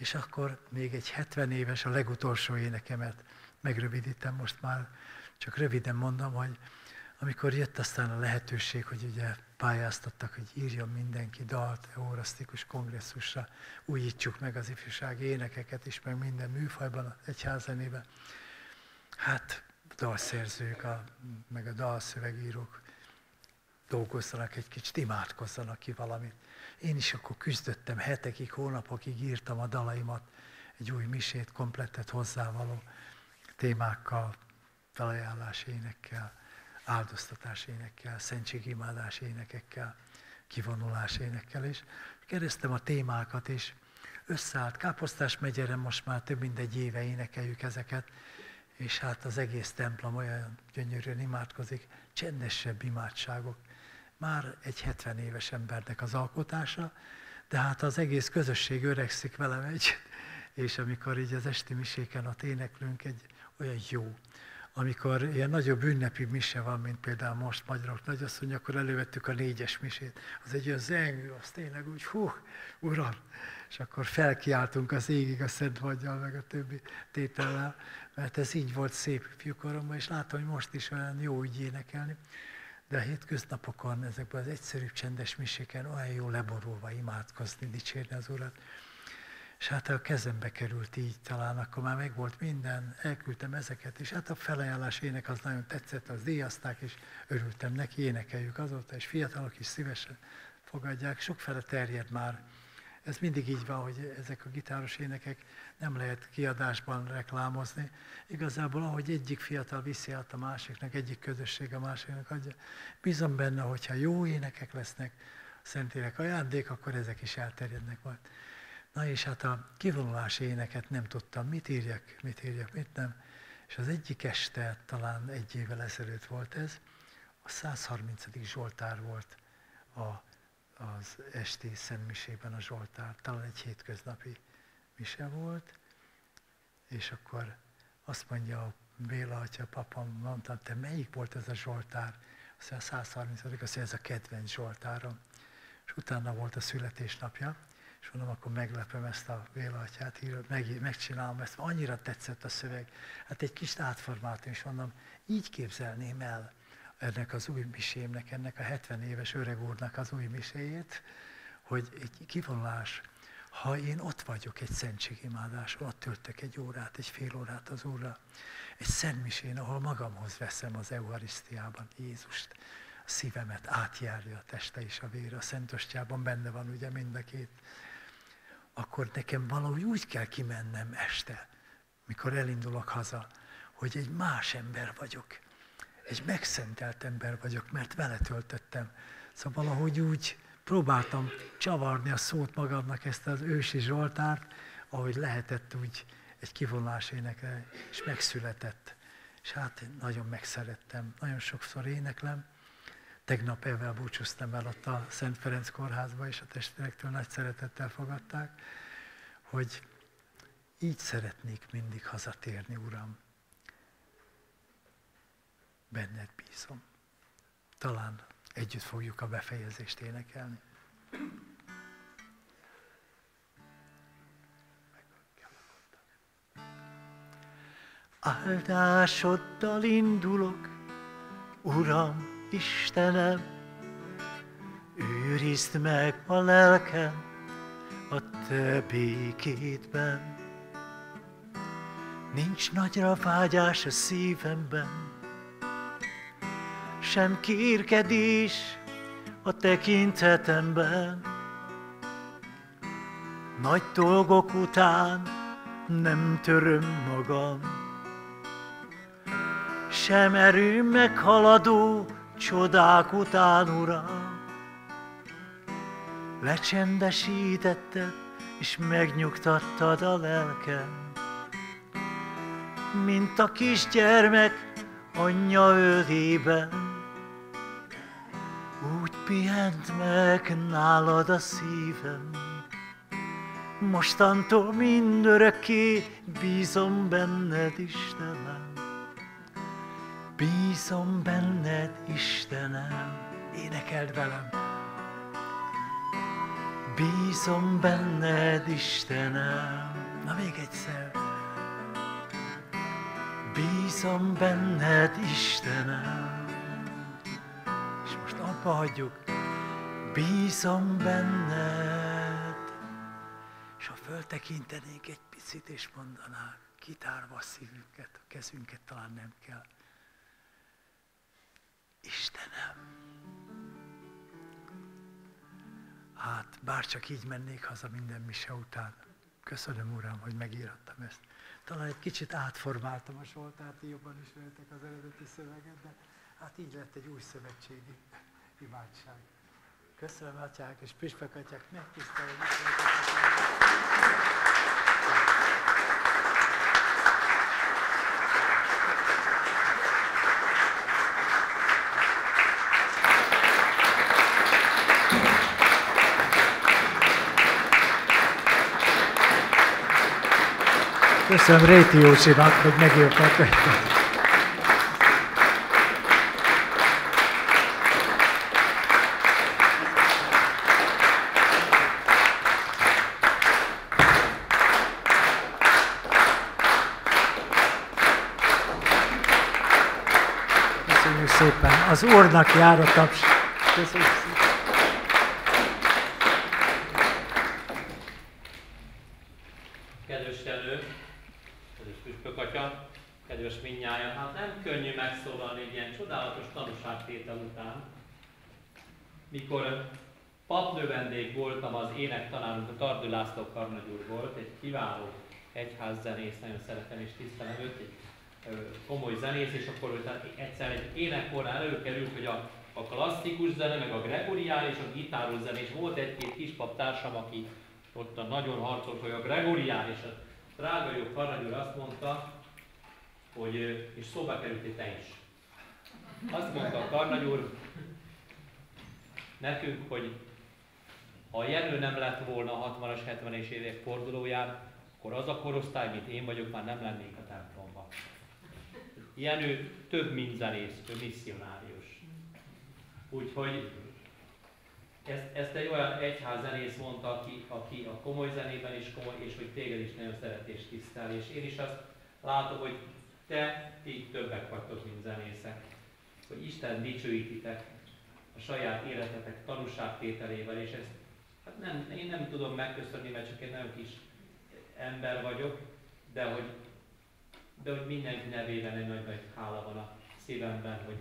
És akkor még egy 70 éves, a legutolsó énekemet megrövidítem, most már csak röviden mondom, hogy amikor jött aztán a lehetőség, hogy ugye pályáztattak, hogy írjon mindenki dalt Eurasztikus kongresszusra, újítsuk meg az ifjúsági énekeket is, meg minden műfajban, az egyházzenében. Hát dalszerzők, meg a dalszövegírók dolgozzanak egy kicsit, imádkozzanak ki valamit. Én is akkor küzdöttem, hetekig, hónapokig írtam a dalaimat, egy új misét, komplettet hozzávaló témákkal, felajánlás énekkel, áldoztatás énekkel, szentségimádás énekekkel, kivonulás énekkel, és kérdeztem a témákat, és összeállt. Káposztás megyeren most már több mint egy éve énekeljük ezeket, és hát az egész templom olyan gyönyörűen imádkozik, csendesebb imádságok. Már egy 70 éves embernek az alkotása, de hát az egész közösség öregszik velem együtt, és amikor így az esti miséken ott éneklünk, egy olyan jó. Amikor ilyen nagyobb ünnepi mise van, mint például most Magyarok Nagyasszony, akkor elővettük a 4-es misét. Az egy olyan zengő, az tényleg úgy, hú, Uram! És akkor felkiáltunk az égig a Szent Vagyjal, meg a többi tétellel, mert ez így volt szép fiúkoromban, és látom, hogy most is olyan jó úgy énekelni. De a hétköznapokon, ezekben az egyszerűbb, csendes miséken olyan jó leborulva imádkozni, dicsérni az Urat. És hát a kezembe került így talán, akkor már megvolt minden, elküldtem ezeket, és hát a felajánlás ének az nagyon tetszett, az díjazták, és örültem neki, énekeljük azóta, és fiatalok is szívesen fogadják, sokfele terjed már. Ez mindig így van, hogy ezek a gitáros énekek nem lehet kiadásban reklámozni. Igazából, ahogy egyik fiatal viszi át a másiknak, egyik közösség a másiknak adja. Bízom benne, hogyha jó énekek lesznek, a Szentlélek ajándék, akkor ezek is elterjednek majd. Na és hát a kivonulási éneket nem tudtam, mit írjak, mit nem. És az egyik este, talán egy évvel ezelőtt volt ez, a 130. Zsoltár volt az esti szentmisében a Zsoltár, talán egy hétköznapi mise volt, és akkor azt mondja a Béla atya, papam, mondtam, te melyik volt ez a Zsoltár? Azt mondja, a 130. azt mondja, ez a kedvenc Zsoltárom. És utána volt a születésnapja, és mondom, akkor meglepem ezt a Béla atyát, megcsinálom ezt, annyira tetszett a szöveg. Hát egy kis átformáltam, és mondom, így képzelném el ennek az új misémnek, ennek a 70 éves öreg úrnak az új miséjét, hogy egy kivonulás, ha én ott vagyok egy szentségimádáson, ott töltök egy órát, egy fél órát az Úrral, egy szentmisén, ahol magamhoz veszem az Eucharisztiában Jézust, a szívemet átjárja a teste és a vére, a Szentostyában benne van ugye mind a két, akkor nekem valahogy úgy kell kimennem este, mikor elindulok haza, hogy egy más ember vagyok, egy megszentelt ember vagyok, mert vele töltöttem. Szóval valahogy úgy próbáltam csavarni a szót magamnak, ezt az ősi Zsoltárt, ahogy lehetett úgy egy kivonulás énekre, és megszületett. És hát nagyon megszerettem, nagyon sokszor éneklem. Tegnap ezzel búcsúztam el ott a Szent Ferenc kórházba, és a testvérektől nagy szeretettel fogadták, hogy így szeretnék mindig hazatérni, Uram. Benned bízom. Talán együtt fogjuk a befejezést énekelni. Áldásoddal indulok, Uram, Istenem, őrizd meg a lelkem a te békédben. Nincs nagyra vágyás a szívemben, sem kérkedés a tekintetemben. Nagy dolgok után nem töröm magam, sem erőm meghaladó csodák után, Uram. Lecsendesítetted és megnyugtattad a lelkem, mint a kisgyermek anyja ölében. Úgy pihent meg nálad a szívem, mostantól mindörökké bízom benned, Istenem. Bízom benned, Istenem. Énekeld velem! Bízom benned, Istenem. Na még egyszer. Bízom benned, Istenem. És most abba hagyjuk. Bízom benned. És ha föltekintenénk egy picit, és mondanánk, kitárva a szívünket, a kezünket talán nem kell. Istenem, hát bárcsak így mennék haza minden mise után. Köszönöm, Uram, hogy megírhattam ezt. Talán egy kicsit átformáltam a Zsoltárt, jobban ismertek az eredeti szöveget, de hát így lett egy új szövetségi imádság. Köszönöm, atyák és püspök atyák, megtisztelem. Köszönöm Réti Jócsinak, hogy megírtak. Köszönjük szépen. Az Úrnak jár a taps. Köszönjük szépen. Kedves mindnyájan, hát nem könnyű megszólalni egy ilyen csodálatos tanúságtétel után. Mikor papnövendék voltam, az énektanárunk, a Tardő László Karnagy úr volt, egy kiváló egyházzenész, nagyon szeretem és tisztelem őt, egy komoly zenész, és akkor egyszer egy énekkorán előkerült, hogy a klasszikus zene, meg a gregoriális, a gitáros zene, és volt egy-két kispap társam, aki ott nagyon harcolt, hogy a gregoriális, a drága jó Karnagy úr azt mondta, hogy, és szóba kerültél te is. Azt mondta a Karnagy úr nekünk, hogy ha a Jenő nem lett volna a 60-as, 70-es évek fordulóján, akkor az a korosztály, mint én vagyok, már nem lennék a templomban. Jenő több mint zenész, ő misszionárius. Úgyhogy ezt egy olyan egyházzenész mondta, aki a komoly zenében is komoly, és hogy téged is nagyon szeret és tisztel. És én is azt látom, hogy ti többek vagytok, mint zenészek. Hogy Isten dicsőítitek a saját életetek tanúságtételével, és ezt hát én nem tudom megköszönni, mert csak egy nagyon kis ember vagyok, de hogy mindenki nevében egy nagy hála van a szívemben, hogy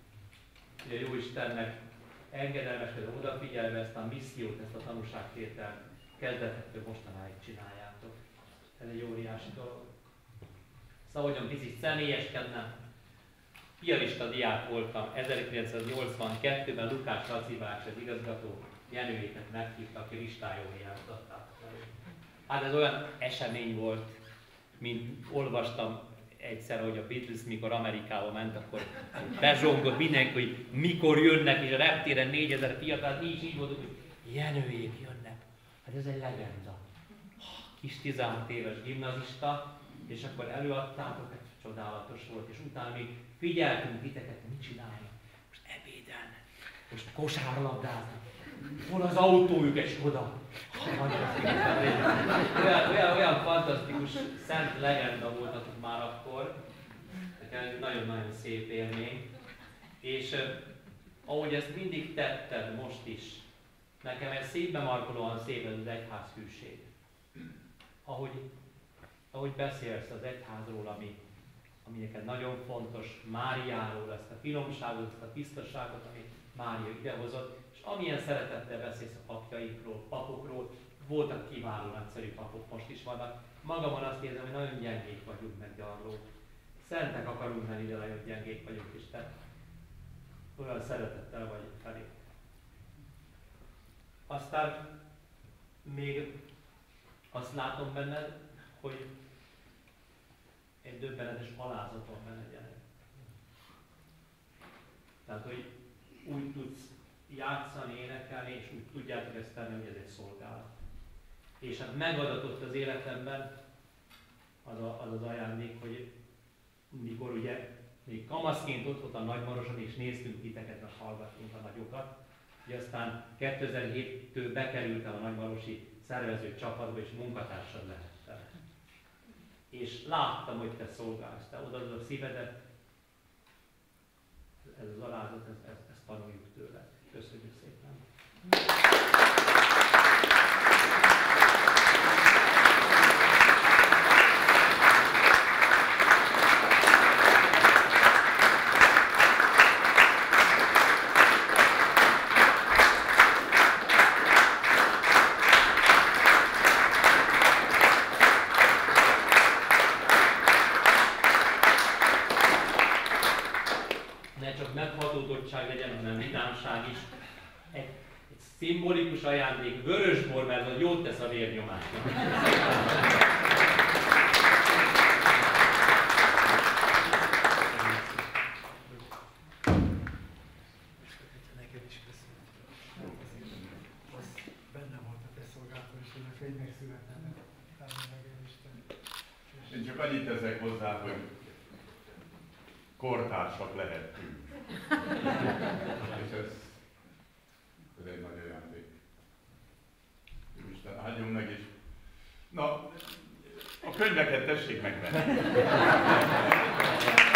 a jó Istennek engedelmeskedve, odafigyelve ezt a missziót, ezt a tanúságtételt kezdetektől mostanáig csináljátok. Ez egy óriási dolog. Szóval, hogyan picit személyeskednem. Piarista diák voltam 1982-ben, Lukács Laci bácsi, az igazgató, Jenőjéket meghívta, aki listájóriát adták. Hát ez olyan esemény volt, mint olvastam egyszer, hogy a Beatles mikor Amerikába ment, akkor bezsongott mindenki, hogy mikor jönnek, és a reptéren 4000 fiatal, mi is így voltunk, hogy Jenőjék jönnek. Hát ez egy legenda. Kis 16 éves gimnazista, és akkor előadtátok, ez csodálatos volt, és utána még figyeltünk titeket, mit csinálni. Most ebédelnek, most kosárlabdáznak, hol az autójuk, és oda. Olyan fantasztikus szent legenda voltatok már akkor, nekem nagyon-nagyon szép élmény, és ahogy ezt mindig tetted most is, nekem ez szívbe markolóan szép ez az egyház hűség. Ahogy beszélsz az egyházról, ami neked nagyon fontos, Máriáról, ezt a finomságot, ezt a tisztaságot, amit Mária idehozott, és amilyen szeretettel beszélsz a papjaikról, papokról, voltak kiváló, nagyszerű papok, most is vannak. Magamon azt érzem, hogy nagyon gyengék vagyunk, meg gyarlók. Szentek akarunk lenni, de nagyon gyengék vagyunk, és te olyan szeretettel vagy felé. Aztán még azt látom benned, hogy egy döbbenetes alázaton benned jelen. Tehát, hogy úgy tudsz játszani, énekelni, és úgy tudjátok ezt tenni, hogy ez egy szolgálat. És hát megadatott az életemben az ajándék, hogy mikor ugye még kamaszként ott volt a Nagymaroson, és néztünk titeket, meg hallgattunk a nagyokat, hogy aztán 2007-től bekerültem a nagymarosi szervező csapatba, és munkatársad lehettem. és láttam, hogy te szolgálsz, te odaadod a szívedet. Ez az alázat, ezt tanuljuk tőle. Köszönjük szépen! Meghatódottság legyen, hanem vidámság is. Egy szimbolikus ajándék, vörösbor, mert az jót tesz a vérnyomásnak. Neked is köszönöm. Benne volt a te szolgálatom, és én a fénynek születtem. Én csak annyit teszek hozzá, hogy kortársak lehettünk. És ez egy nagy ajándék. Isten áldjon meg is. Na, a könyveket tessék megvenni.